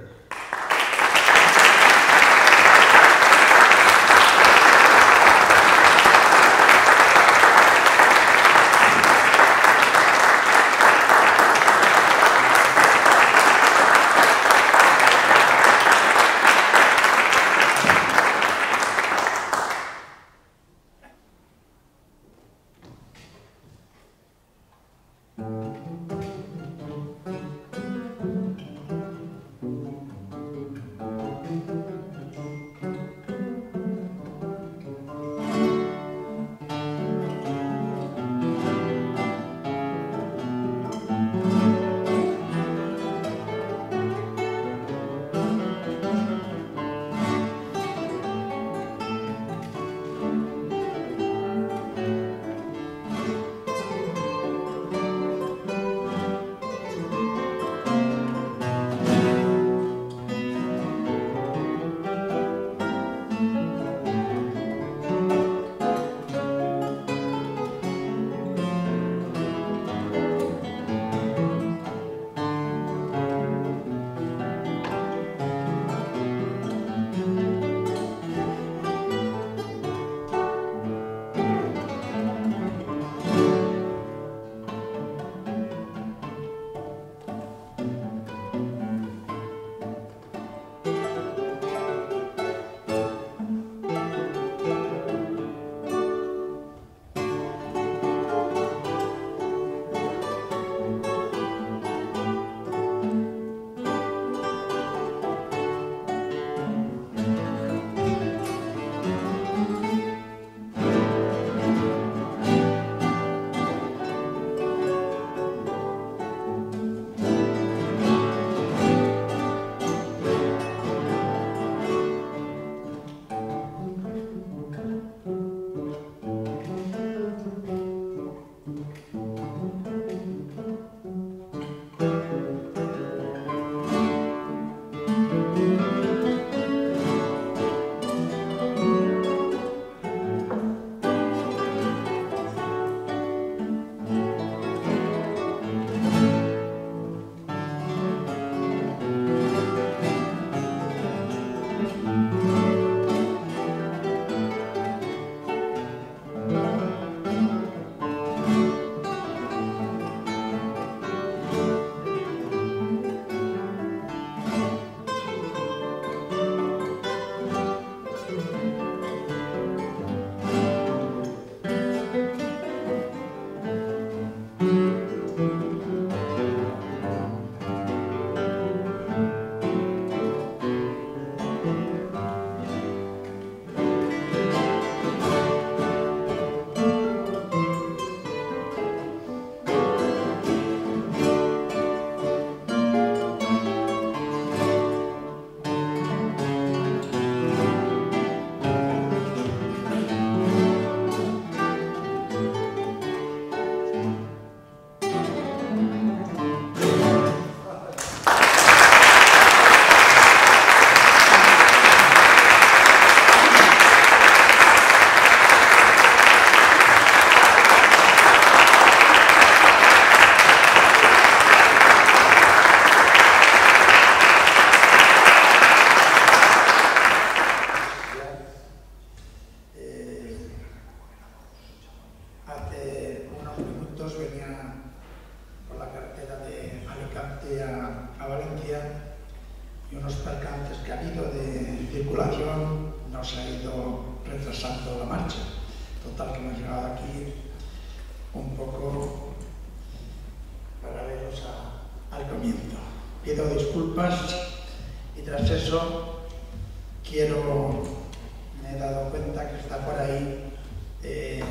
y unos percances que ha habido de circulación nos ha ido retrasando la marcha. Total, que hemos llegado aquí un poco paralelos a, al comienzo. Pido disculpas y tras eso quiero, me he dado cuenta que está por ahí eh,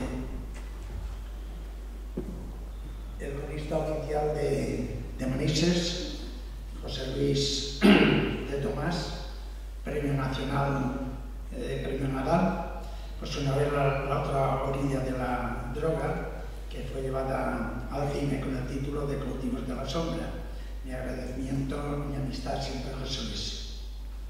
el cronista oficial de, de Manises, José Luis de Tomás, Premio Nacional, eh, Premio Nadal, pues una vez la, la otra orilla de la droga, que fue llevada al cine con el título de Cautivos de la Sombra. Mi agradecimiento, mi amistad siempre a José Luis.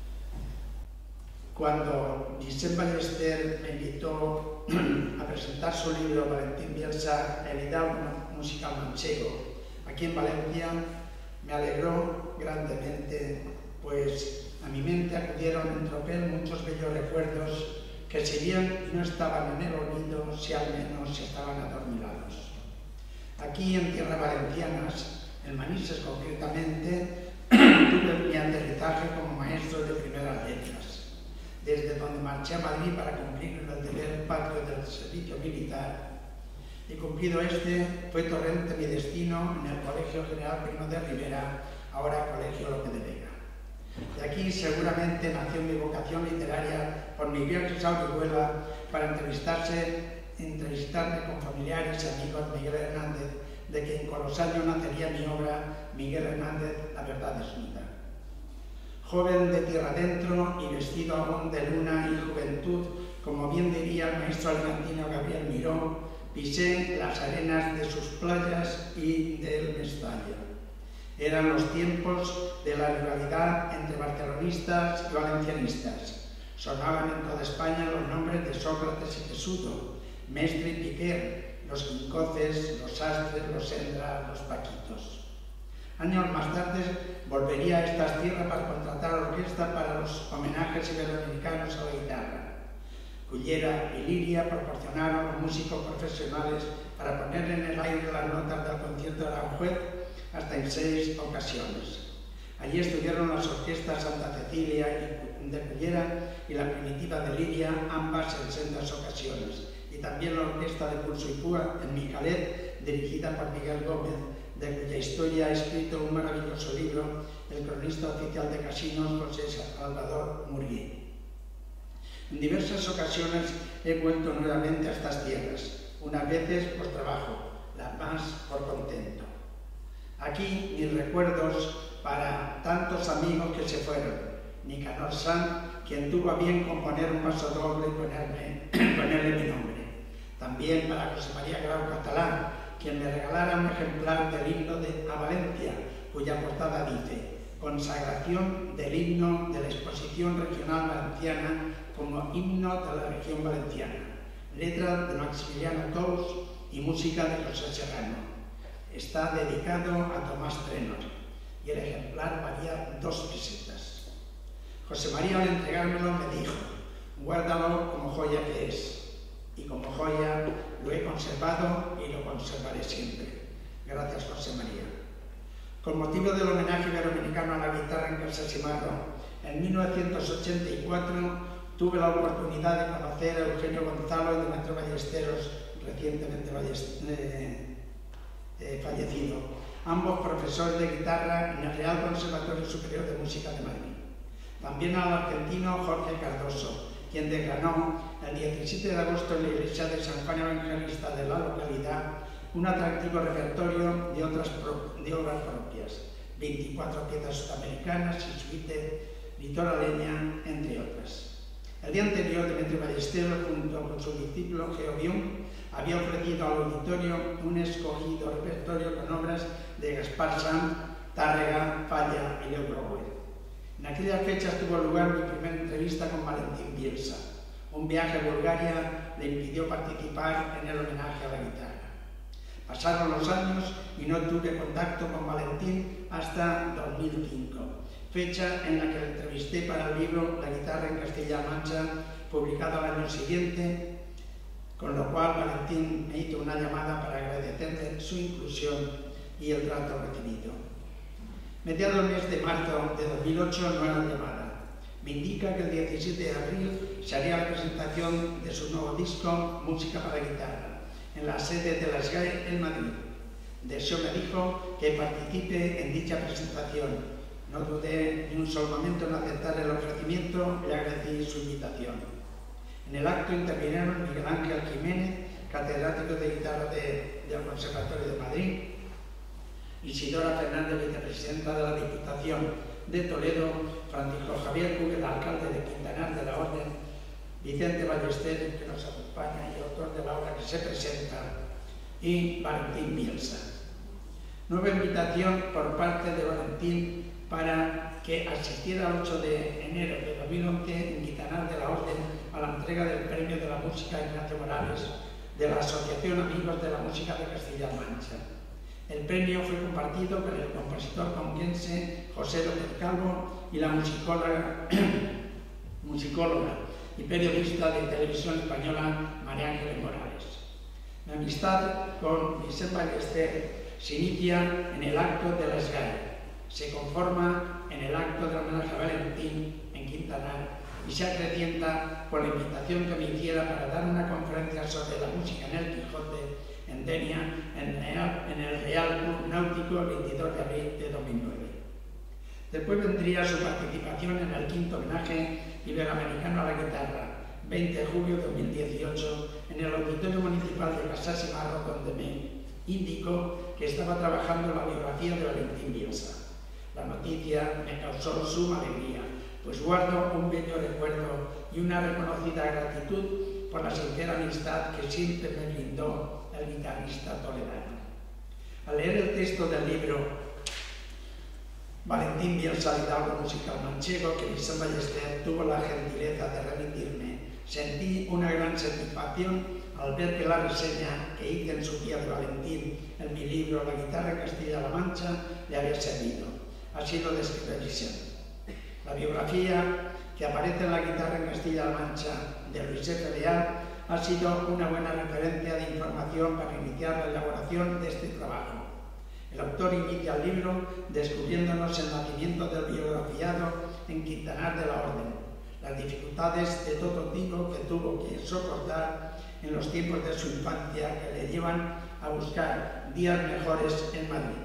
Cuando Vicent Ballester me invitó a presentar su libro Valentín Bielsa, El hidalgo musical manchego, aquí en Valencia, me alegró grandemente, pues a mi mente acudieron en tropel muchos bellos recuerdos que si bien no estaban en el olvido, si al menos estaban adormilados. Aquí en tierras valencianas, en Manises concretamente, tuve mi aterrizaje como maestro de primeras letras, desde donde marché a Madrid para cumplir el deber patrio del servicio militar. Y cumplido este, fue torrente mi destino en el Colegio General Primo de Rivera, ahora Colegio López de Vega. De aquí seguramente nació mi vocación literaria por mis viajes a Orihuela para entrevistarse, entrevistarme con familiares y amigos de Miguel Hernández, de quien con los años nacería mi obra Miguel Hernández, La verdad desnuda. Joven de tierra adentro y vestido aún de luna y juventud, como bien diría el maestro argentino Gabriel Miró, pisé las arenas de sus playas y del Mestalla. Eran los tiempos de la rivalidad entre barcelonistas y valencianistas. Sonaban en toda España los nombres de Sócrates y Tesudo, Mestre y Piquer, los Quincoces, los Sastres, los Sendra, los Paquitos. Años más tarde volvería a estas tierras para contratar orquesta para los homenajes iberoamericanos a la guitarra. Cullera y Liria proporcionaron los músicos profesionales para poner en el aire las notas del concierto de Aranjuez hasta en seis ocasiones. Allí estuvieron las orquestas Santa Cecilia de Cullera y la primitiva de Liria, ambas en sendas ocasiones, y también la orquesta de Pulso y Púa en Mijalet, dirigida por Miguel Gómez, de cuya historia ha escrito un maravilloso libro el cronista oficial de Casinos, José Salvador Murguí. En diversas ocasiones he vuelto nuevamente a estas tierras, unas veces por trabajo, las más por contento. Aquí mis recuerdos para tantos amigos que se fueron. Nicanor Sanz, quien tuvo a bien componer un paso doble y ponerme, ponerle mi nombre. También para José María Grau Catalán, quien me regalara un ejemplar del himno de A Valencia, cuya portada dice: consagración del himno de la Exposición Regional Valenciana como himno de la región valenciana. Letra de Maximiliano Tous y música de José Serrano. Está dedicado a Tomás Trenor y el ejemplar valía dos pesetas. José María, al entregármelo, me dijo: guárdalo como joya que es. Y como joya lo he conservado y lo conservaré siempre. Gracias, José María. Con motivo del homenaje iberoamericano a la guitarra en Casasimarro, en mil novecientos ochenta y cuatro tuve la oportunidad de conocer a Eugenio Gonzalo y Demetrio Ballesteros, recientemente eh, eh, fallecido, ambos profesores de guitarra en el Real Conservatorio Superior de Música de Madrid. También al argentino Jorge Cardoso, quien declaró el diecisiete de agosto en la iglesia de San Juan Evangelista de la localidad un atractivo repertorio de, otras pro, de obras propias, veinticuatro piezas sudamericanas y suite litoraleña, entre otras. El día anterior, Demetrio Ballesteros, junto con su discípulo Geo Bion, había ofrecido al auditorio un escogido repertorio con obras de Gaspar Sanz, Tárrega, Falla y Leo Brouwer. En aquellas fechas tuvo lugar mi primera entrevista con Valentín Bielsa. Un viaje a Bulgaria le impidió participar en el homenaje a la guitarra. Pasaron los años y no tuve contacto con Valentín hasta dos mil cinco, fecha en la que le entrevisté para el libro La guitarra en Castilla-La Mancha, publicado al año siguiente, con lo cual Valentín me hizo una llamada para agradecerle su inclusión y el trato recibido. Mediados del mes de marzo de dos mil ocho, nueva llamada. Me indica que el diecisiete de abril se haría la presentación de su nuevo disco, Música para guitarra, en la sede de la S G A E en Madrid. Deseo me dijo que participe en dicha presentación. No dudé ni un solo momento en aceptar el ofrecimiento, le agradecí su invitación. En el acto intervinieron Miguel Ángel Jiménez, catedrático de guitarra de, del Conservatorio de Madrid, Isidora Fernández, vicepresidenta de la Diputación de Toledo, Francisco Javier Cúbel, alcalde de Quintanar de la Orden, Vicente Ballester, que nos acompaña y autor de la obra que se presenta, y Valentín Bielsa. Nueva invitación por parte de Valentín para que asistiera el ocho de enero de dos mil once en Quintanar de la Orden a la entrega del Premio de la Música Ignacio Morales de la Asociación Amigos de la Música de Castilla-La Mancha. El premio fue compartido con el compositor conquense José López Calvo y la musicóloga, musicóloga y periodista de televisión española María Ángeles Morales. Mi amistad con Vicente Ballester se inicia en el acto de la S G A E, se conforma en el acto del homenaje a Valentín en Quintanar y se acrecienta por la invitación que me hiciera para dar una conferencia sobre la música en el Quijote en Denia, en el Real Club Náutico, el veintidós de abril de dos mil nueve. Después vendría su participación en el quinto homenaje iberoamericano a la guitarra, veinte de julio de dos mil dieciocho, en el Auditorio Municipal de Casas y Marro, donde me indicó que estaba trabajando la biografía de Valentín Bielsa. La noticia me causó suma alegría, pues guardo un bello recuerdo y una reconocida gratitud por la sincera amistad que siempre me brindó el guitarrista toledano. Al leer el texto del libro Valentín Bielsa, Hidalgo musical manchego, que Vicente Ballester tuvo la gentileza de remitirme, sentí una gran satisfacción al ver que la reseña que hice en su día de Valentín en mi libro La guitarra en Castilla-La Mancha le había servido. Ha sido de revisión. La biografía que aparece en La guitarra en Castilla-La Mancha de Luis F. Leal ha sido una buena referencia de información para iniciar la elaboración de este trabajo. El autor inicia el libro descubriéndonos el nacimiento del biografiado en Quintanar de la Orden, las dificultades de todo tipo que tuvo que soportar en los tiempos de su infancia que le llevan a buscar días mejores en Madrid.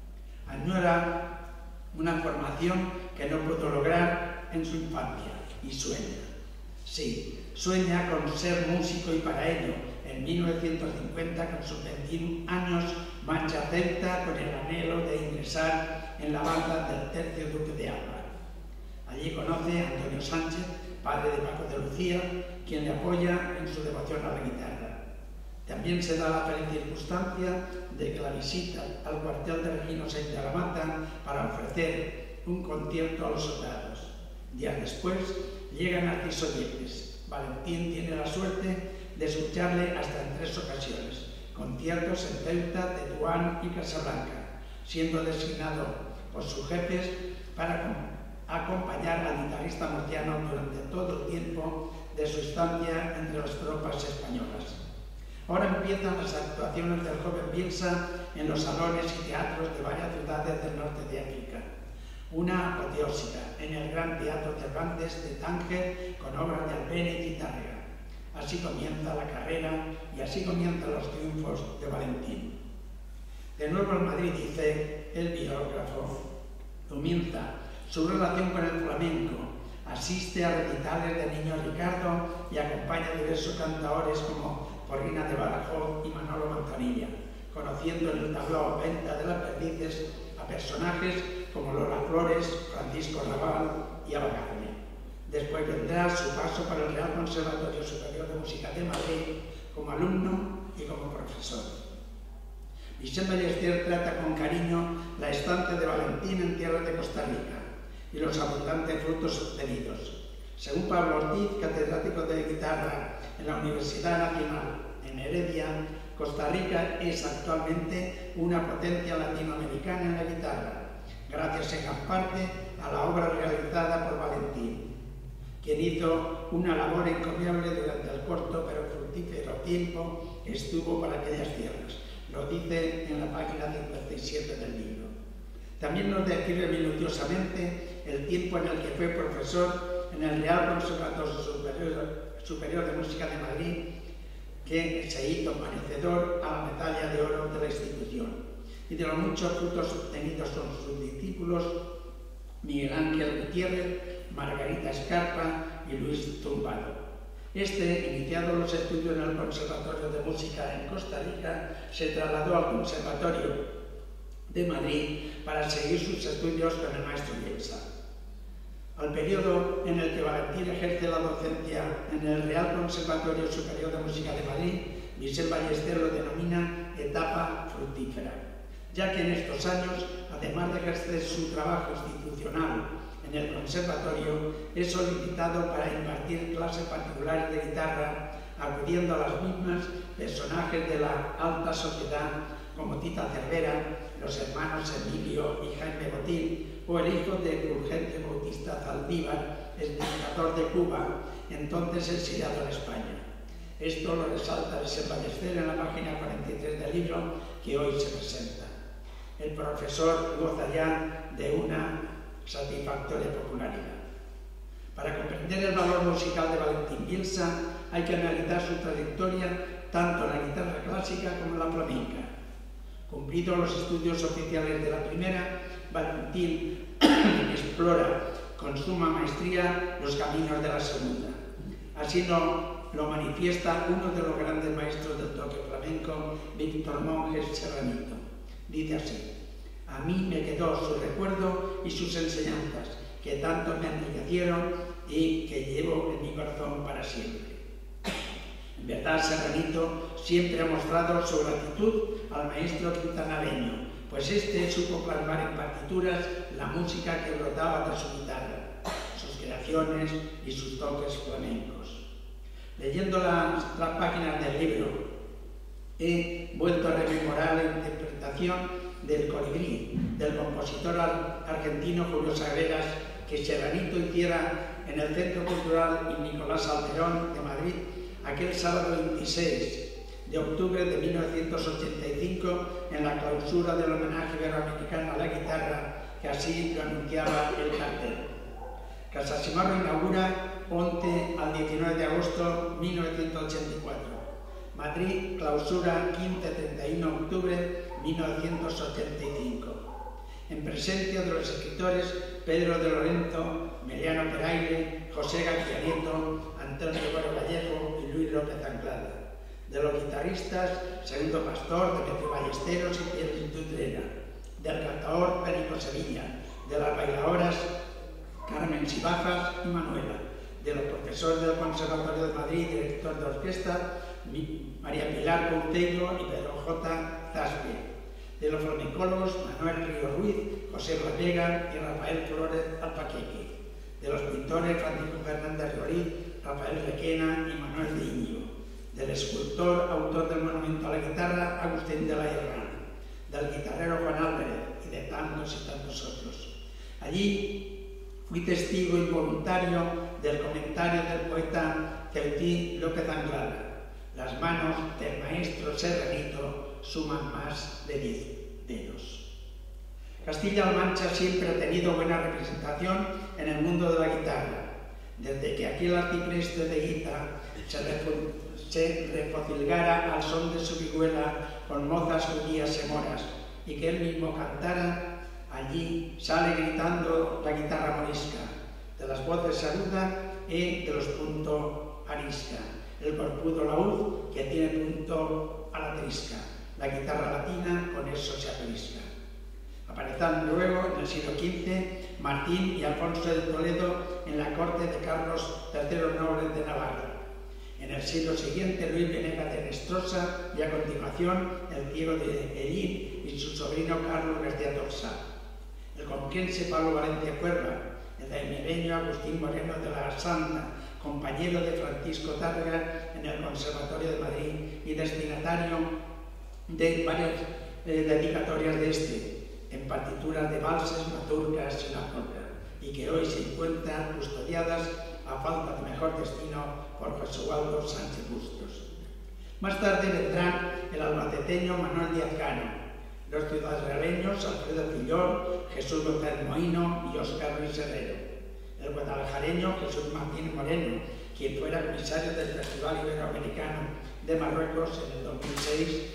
Añora una formación que no pudo lograr en su infancia y sueña. Sí, sueña con ser músico y para ello, en mil novecientos cincuenta, con sus veintiún años, marcha a Ceuta con el anhelo de ingresar en la banda del tercio Duque de Alba. Allí conoce a Antonio Sánchez, padre de Paco de Lucía, quien le apoya en su devoción a la guitarra. También se da la feliz circunstancia de que la visita al cuartel de Regino Seis de la Mata para ofrecer un concierto a los soldados. Días después llega Narciso Yepes. Valentín tiene la suerte de escucharle hasta en tres ocasiones, conciertos en Ceuta, Tetuán y Casablanca, siendo designado por sus jefes para acompañar al guitarrista murciano durante todo el tiempo de su estancia entre las tropas españolas. Ahora empiezan las actuaciones del joven Bielsa en los salones y teatros de varias ciudades del norte de África. Una apoteósica en el Gran Teatro Cervantes de Tánger con obras de Albéniz y Tárrega. Así comienza la carrera y así comienzan los triunfos de Valentín. De nuevo en Madrid, dice el biógrafo, comienza su relación con el flamenco, asiste a recitales de Niño Ricardo y acompaña a diversos cantaores como Porrina de Badajoz y Manolo Manzanilla, conociendo en el tablao Venta de las Perdices a personajes como Lola Flores, Francisco Raval y Ava Gardner. Después vendrá su paso para el Real Conservatorio Superior de Música de Madrid como alumno y como profesor. Vicente Ballester trata con cariño la estancia de Valentín en tierras de Costa Rica y los abundantes frutos obtenidos. Según Pablo Ortiz, catedrático de guitarra en la Universidad Nacional en Heredia, Costa Rica es actualmente una potencia latinoamericana en la guitarra, gracias en gran parte a la obra realizada por Valentín, quien hizo una labor encomiable durante el corto pero fructífero tiempo que estuvo por aquellas tierras. Lo dice en la página cincuenta y siete del libro. También nos describe minuciosamente el tiempo en el que fue profesor en el Real Conservatorio Superior, Superior de Música de Madrid, que se hizo merecedor a la medalla de oro de la institución, y de los muchos frutos obtenidos con sus discípulos Miguel Ángel Gutiérrez, Margarita Escarpa y Luis Tumbado. Este, iniciado los estudios en el Conservatorio de Música en Costa Rica, se trasladó al Conservatorio de Madrid para seguir sus estudios con el maestro Bielsa. Al periodo en el que Valentín ejerce la docencia en el Real Conservatorio Superior de Música de Madrid, Vicent Ballester lo denomina etapa fructífera, ya que en estos años, además de ejercer su trabajo institucional en el conservatorio, es solicitado para impartir clases particulares de guitarra, acudiendo a las mismas personajes de la alta sociedad como Tita Cervera, los hermanos Emilio y Jaime Botín, o el hijo de Fulgencio Bautista Zaldívar, el dictador de Cuba, entonces exiliado en España. Esto lo resalta Vicent Ballester en la página cuarenta y tres del libro que hoy se presenta. El profesor goza ya de una satisfactoria popularidad. Para comprender el valor musical de Valentín Bielsa hay que analizar su trayectoria tanto en la guitarra clásica como en la flamenca. Cumplidos los estudios oficiales de la primera, Valentín explora con suma maestría los caminos de la segunda. Así lo, lo manifiesta uno de los grandes maestros del toque flamenco, Víctor Monjes Serranito. Dice así: a mí me quedó su recuerdo y sus enseñanzas, que tanto me enriquecieron y que llevo en mi corazón para siempre. En verdad, Serranito siempre ha mostrado su gratitud al maestro quintanaleño, pues este supo plasmar en partituras la música que brotaba de su guitarra, sus creaciones y sus toques flamencos. Leyendo las, las páginas del libro, he vuelto a rememorar la interpretación del Colibrí, del compositor argentino Julio Sagreras, que Serranito hiciera en el Centro Cultural Nicolás Salmerón de Madrid aquel sábado veintiséis de octubre de mil novecientos ochenta y cinco, en la clausura del homenaje iberoamericano a la guitarra, que así lo anunciaba el cartel. Casasimarro inaugura once al diecinueve de agosto de mil novecientos ochenta y cuatro. Madrid, clausura quince a treinta y uno de octubre de mil novecientos ochenta y cinco. En presencia de los escritores Pedro de Lorenzo, Meliano Peraire, José García Nieto, Antonio Guerrero Vallejo y Luis López Anglada. De los guitarristas, Segundo Pastor, Demetrio Ballesteros y Pierre Tutrera. Del cantador Perico Sevilla. De las bailadoras Carmen Sibajas y Manuela. De los profesores del Conservatorio de Madrid, director de orquesta, María Pilar Conteiro y Pedro J. Zaspe. De los flamencólogos, Manuel Río Ruiz, José Vega y Rafael Flores Alpaqueque. De los pintores, Francisco Fernández Roriz, Rafael Requena y Manuel de Íñigo. Del escultor, autor del monumento a la guitarra, Agustín de la Herrana. Del guitarrero Juan Álvarez y de tantos y tantos otros. Allí fui testigo involuntario del comentario del poeta Ceutí López Anglada. Las manos del maestro Serranito suman más de diez dedos. Castilla-La Mancha siempre ha tenido buena representación en el mundo de la guitarra. Desde que aquel arcipreste de Guita se, se refocilgara al son de su vihuela con mozas judías y moras, y que él mismo cantara, allí sale gritando la guitarra morisca, de las voces agudas y de los puntos arisca, el corpudo laúd que tiene punto a la trisca, la guitarra latina con eso se aprisca. Aparecen luego en el siglo quince Martín y Alfonso de Toledo en la corte de Carlos tercero Noble de Navarra. En el siglo siguiente Luis Venegas de Nestrosa y a continuación el ciego de Elín y su sobrino Carlos García Torsa. El conquense Pablo Valencia Cuerva, el daimereño Agustín Moreno de la Santa, compañero de Francisco Tárrega en el Conservatorio de Madrid y destinatario de varias eh, dedicatorias de este, en partituras de valses, mazurcas y una polca, y que hoy se encuentran custodiadas a falta de mejor destino por Jesualdo Sánchez Bustos. Más tarde vendrán el albaceteño Manuel Díaz Cano, Los ciudadanos Alfredo Fillol, Jesús González Mohino y Óscar Luis Herrero. El guadalajareño Jesús Martín Moreno, quien fuera comisario del Festival Iberoamericano de Marruecos en el dos mil seis,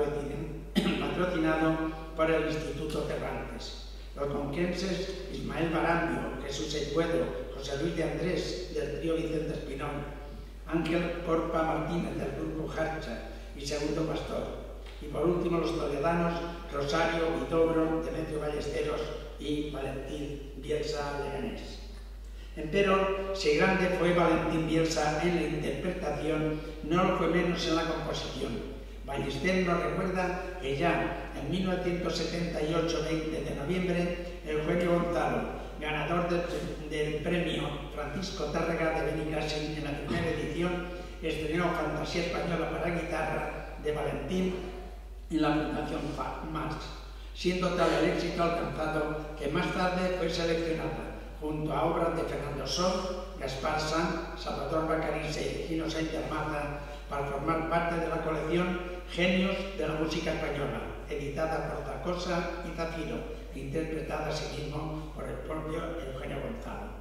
patrocinado por el Instituto Cervantes. Los conquenses Ismael Barambio, Jesús Eicuedo, José Luis de Andrés del trío Vicente Espinón, Ángel Porpa Martínez del grupo Jarcha y Segundo Pastor. Y por último los toledanos Rosario Huidobro, Demetrio Ballesteros y Valentín Bielsa Leganés. Empero, si grande fue Valentín Bielsa en la interpretación, no lo fue menos en la composición. Ballester nos recuerda que ya en mil novecientos setenta y ocho, veinte de noviembre, Eugenio Gonzalo, ganador del, del premio Francisco Tárrega de Benicassim en la primera edición, estrenó Fantasía Española para guitarra de Valentín en la Fundación Marx, siendo tal el éxito alcanzado que más tarde fue seleccionada junto a obras de Fernando Sor, Gaspar Sanz, Salvador Bacarice y Gino Sáenz Armaza para formar parte de la colección Genios de la Música Española, editada por Zacosa y Zafiro, e interpretada asimismo por el propio Eugenio Gonzalo.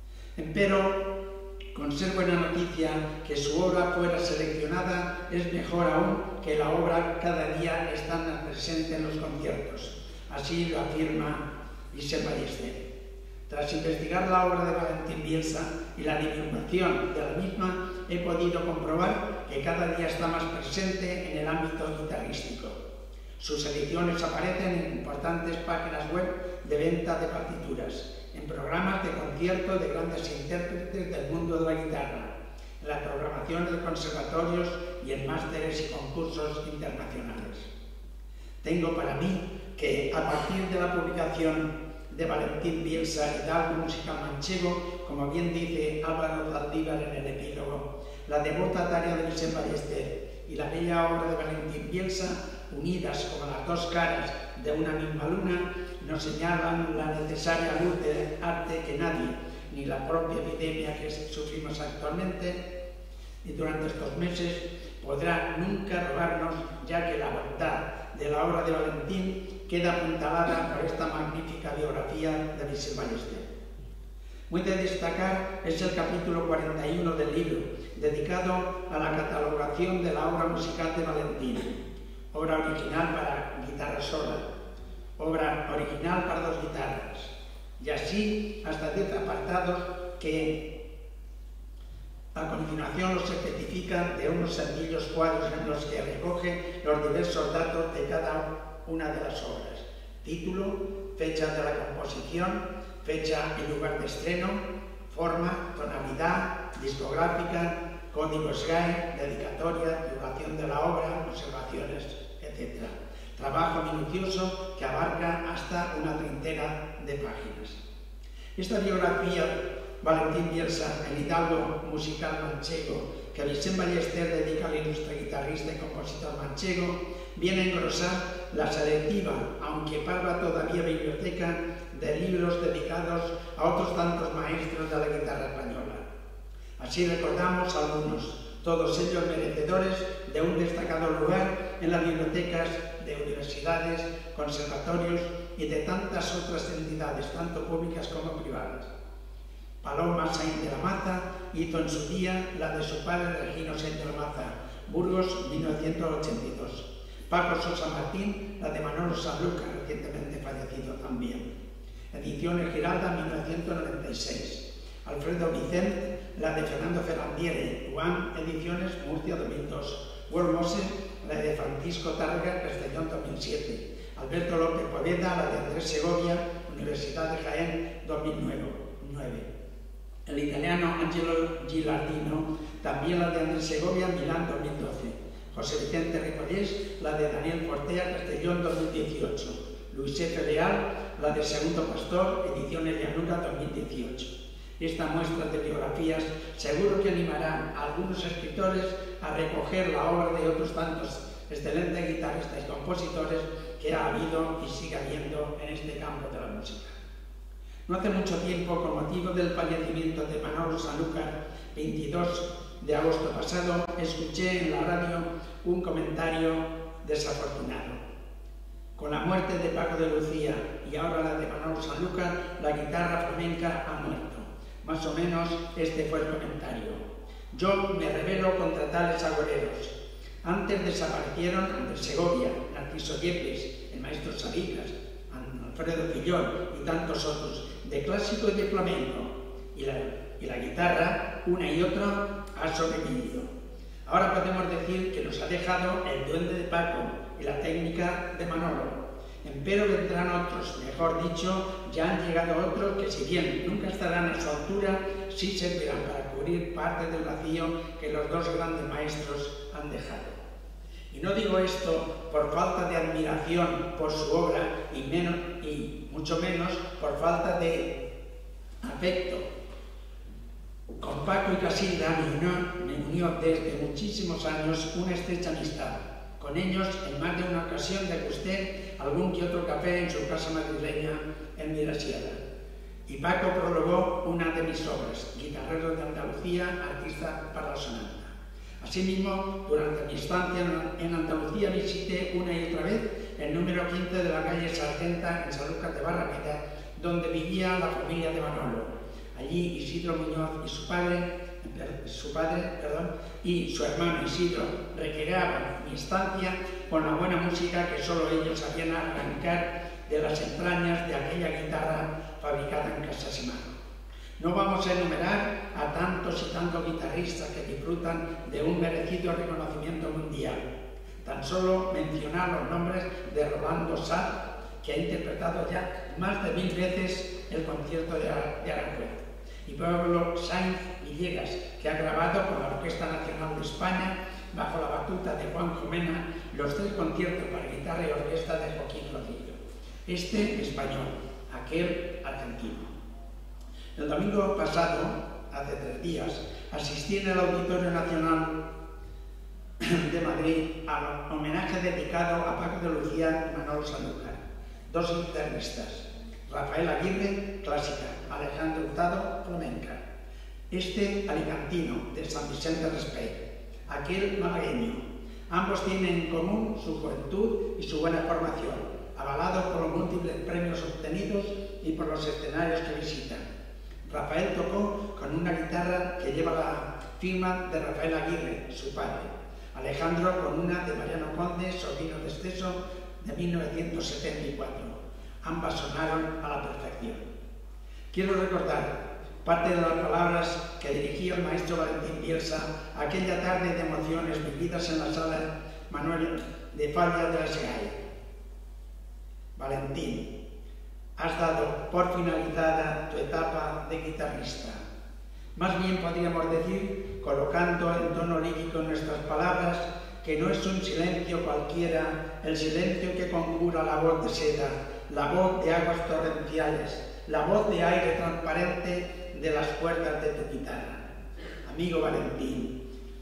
Empero, con ser buena noticia que su obra fuera seleccionada, es mejor aún que la obra cada día está presente en los conciertos. Así lo afirma Vicent Ballester. Tras investigar la obra de Valentín Bielsa y la divulgación de la misma, he podido comprobar que cada día está más presente en el ámbito guitarrístico. Sus ediciones aparecen en importantes páginas web de venta de partituras, en programas de concierto de grandes intérpretes del mundo de la guitarra, en la programación de conservatorios y en másteres y concursos internacionales. Tengo para mí que, a partir de la publicación de Valentín Bielsa, Hidalgo musical manchego, como bien dice Álvaro Zaldívar en el epílogo, la devota tarea de Vicent Ballester y la bella obra de Valentín Bielsa, unidas como las dos caras de una misma luna, nos señalan la necesaria luz de arte que nadie, ni la propia epidemia que sufrimos actualmente, y durante estos meses podrá nunca robarnos, ya que la bondad de la obra de Valentín queda apuntalada por esta magnífica biografía de Vicent Ballester. Muy de destacar es el capítulo cuarenta y uno del libro, dedicado a la catalogación de la obra musical de Valentín, obra original para guitarra sola, obra original para dos guitarras, y así hasta diez apartados que a continuación los especifican de unos sencillos cuadros en los que recoge los diversos datos de cada una de las obras: título, fecha de la composición, fecha y lugar de estreno, forma, tonalidad, discográfica, código S G A E, dedicatoria, duración de la obra, observaciones, etcétera. Trabajo minucioso que abarca hasta una treintena de páginas. Esta biografía, Valentín Bielsa, el Hidalgo musical manchego, que Vicent Ballester dedica al ilustre guitarrista y compositor manchego, viene a engrosar la selectiva, aunque parva todavía biblioteca, de libros dedicados a otros tantos maestros de la guitarra española. Así recordamos algunos, todos ellos merecedores de un destacado lugar en las bibliotecas de universidades, conservatorios y de tantas otras entidades, tanto públicas como privadas. Paloma Sáenz de la Maza hizo en su día la de su padre Regino Sáenz de la Maza, Burgos, mil novecientos ochenta y dos. Paco Sosa Martín, la de Manolo Sanlúcar, recientemente fallecido también. Ediciones Giralda, mil novecientos noventa y seis. Alfredo Vicent, la de Fernando Ferrandiere, U A M Ediciones, Murcia, dos mil dos. World Mose, la de Francisco Tárrega, Castellón, dos mil siete. Alberto López Poveda, la de Andrés Segovia, Universidad de Jaén, dos mil nueve. El italiano Angelo Gilardino, también la de Andrés Segovia, Milán, dos mil doce. José Vicente Ripollés, la de Daniel Portea, Castellón, dos mil dieciocho. Luis F. Leal, la de Segundo Pastor, Ediciones Llanura, dos mil dieciocho. Esta muestra de biografías seguro que animará a algunos escritores a recoger la obra de otros tantos excelentes guitarristas y compositores que ha habido y sigue habiendo en este campo de la música. No hace mucho tiempo, con motivo del fallecimiento de Manolo Sanlúcar, veintidós de agosto pasado, escuché en la radio un comentario desafortunado. Con la muerte de Paco de Lucía y ahora la de Manolo Sanlúcar, la guitarra flamenca ha muerto. Más o menos este fue el comentario. Yo me rebelo contra tales agoreros. Antes desaparecieron Andrés Segovia, Narciso Yepes, el maestro Sabicas, Alfredo Fillón y tantos otros, de clásico y de flamenco. Y la, y la guitarra, una y otra, ha sobrevivido. Ahora podemos decir que nos ha dejado el duende de Paco y la técnica de Manolo. Empero vendrán otros, mejor dicho, ya han llegado otros que si bien nunca estarán a su altura, sí servirán para cubrir parte del vacío que los dos grandes maestros han dejado. Y no digo esto por falta de admiración por su obra y, menos, y mucho menos por falta de afecto. Con Paco y Casilda me unió, me unió desde muchísimos años una estrecha amistad. Con ellos, en más de una ocasión, degusté algún que otro café en su casa madrileña en Mirasierra. Y Paco prologó una de mis obras, Guitarrero de Andalucía, artista para la sonata. Asimismo, durante mi estancia en Andalucía visité una y otra vez el número quince de la calle Sargenta en Sanlúcar de Barrameda, donde vivía la familia de Manolo. Allí Isidro Muñoz y su padre, su padre perdón, y su hermano Isidro recreaban mi estancia con la buena música que solo ellos sabían arrancar de las entrañas de aquella guitarra fabricada en casa Simano. No vamos a enumerar a tantos y tantos guitarristas que disfrutan de un merecido reconocimiento mundial. Tan solo mencionar los nombres de Rolando Sá, que ha interpretado ya más de mil veces el concierto de Aranjuez, y Pablo Sainz Villegas, que ha grabado con la Orquesta Nacional de España, bajo la batuta de Juan Jumena, los tres conciertos para guitarra y orquesta de Joaquín Rodrigo. Este español, aquel argentino. El domingo pasado, hace tres días, asistí en el Auditorio Nacional de Madrid al homenaje dedicado a Paco de Lucía y Manolo Sanlúcar, dos guitarristas, Rafael Aguirre, clásica, Alejandro Hurtado, flamenca. Este alicantino, de San Vicente Respey, aquel malagueño. Ambos tienen en común su juventud y su buena formación, avalados por los múltiples premios obtenidos y por los escenarios que visitan. Rafael tocó con una guitarra que lleva la firma de Rafael Aguirre, su padre. Alejandro con una de Mariano Conde, sobrino de Esteso, de mil novecientos setenta y cuatro. Ambas sonaron a la perfección. Quiero recordar parte de las palabras que dirigía el maestro Valentín Bielsa aquella tarde de emociones vividas en la sala Manuel de Falla de la Segae. Valentín, has dado por finalizada tu etapa de guitarrista. Más bien podríamos decir, colocando en tono lírico nuestras palabras, que no es un silencio cualquiera el silencio que conjura la voz de seda, la voz de aguas torrenciales, la voz de aire transparente de las cuerdas de tu guitarra. Amigo Valentín,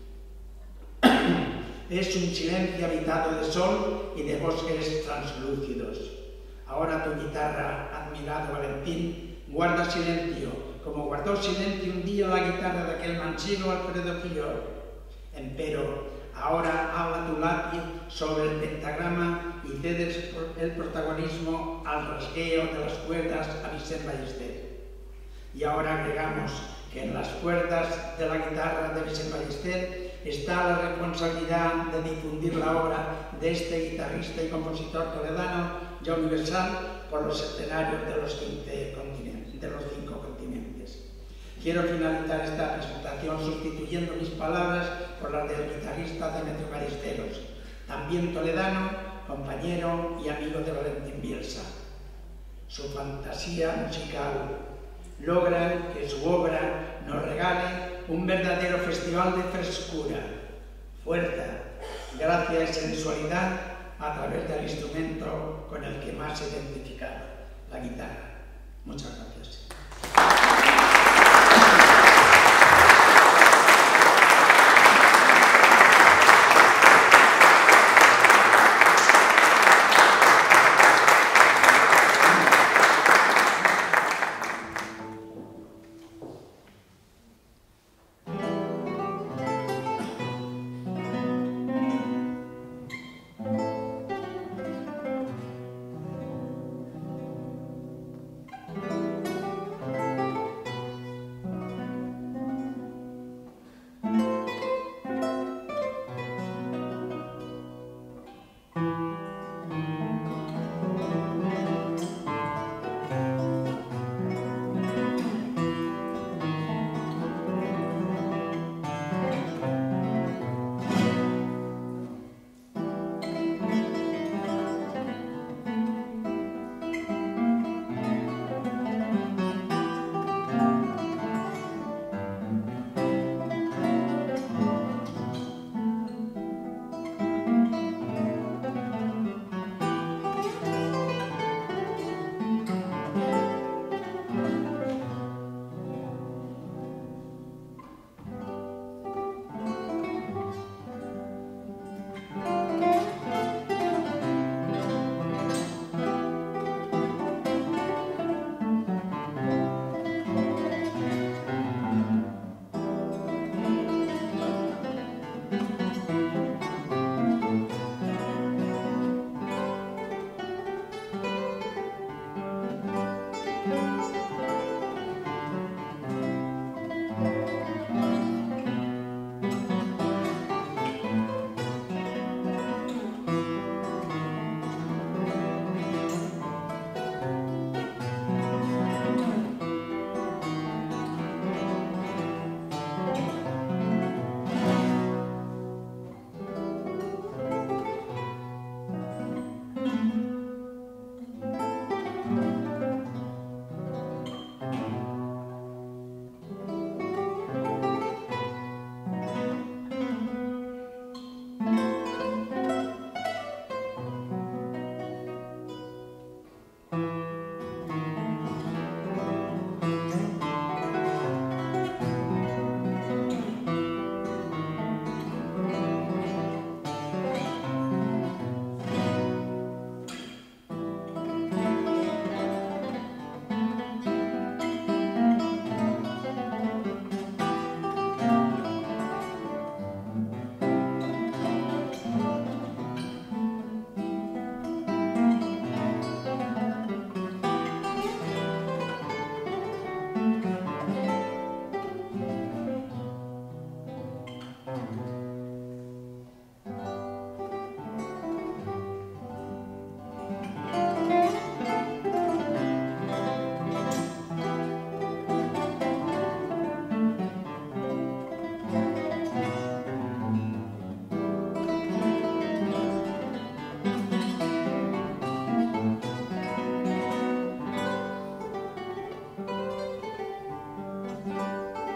es un silencio habitado de sol y de bosques translúcidos. Ahora tu guitarra, admirado Valentín, guarda silencio, como guardó silencio un día la guitarra de aquel manchego Alfredo Fillol. Empero, ahora habla tu lápiz sobre el pentagrama y cedes el protagonismo al rasgueo de las cuerdas a Vicente Ballester. Y ahora agregamos que en las cuerdas de la guitarra de Vicente Ballester está la responsabilidad de difundir la obra de este guitarrista y compositor toledano ya universal por los escenarios de los, quince continentes, de los cinco continentes. Quiero finalizar esta presentación sustituyendo mis palabras por las del guitarrista Demetrio Ballesteros, también toledano, compañero y amigo de Valentín Bielsa. Su fantasía musical logra que su obra nos regale un verdadero festival de frescura, fuerza, gracia y sensualidad a través del instrumento con el que más se identificaba, la guitarra. Muchas gracias.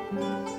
Thank you.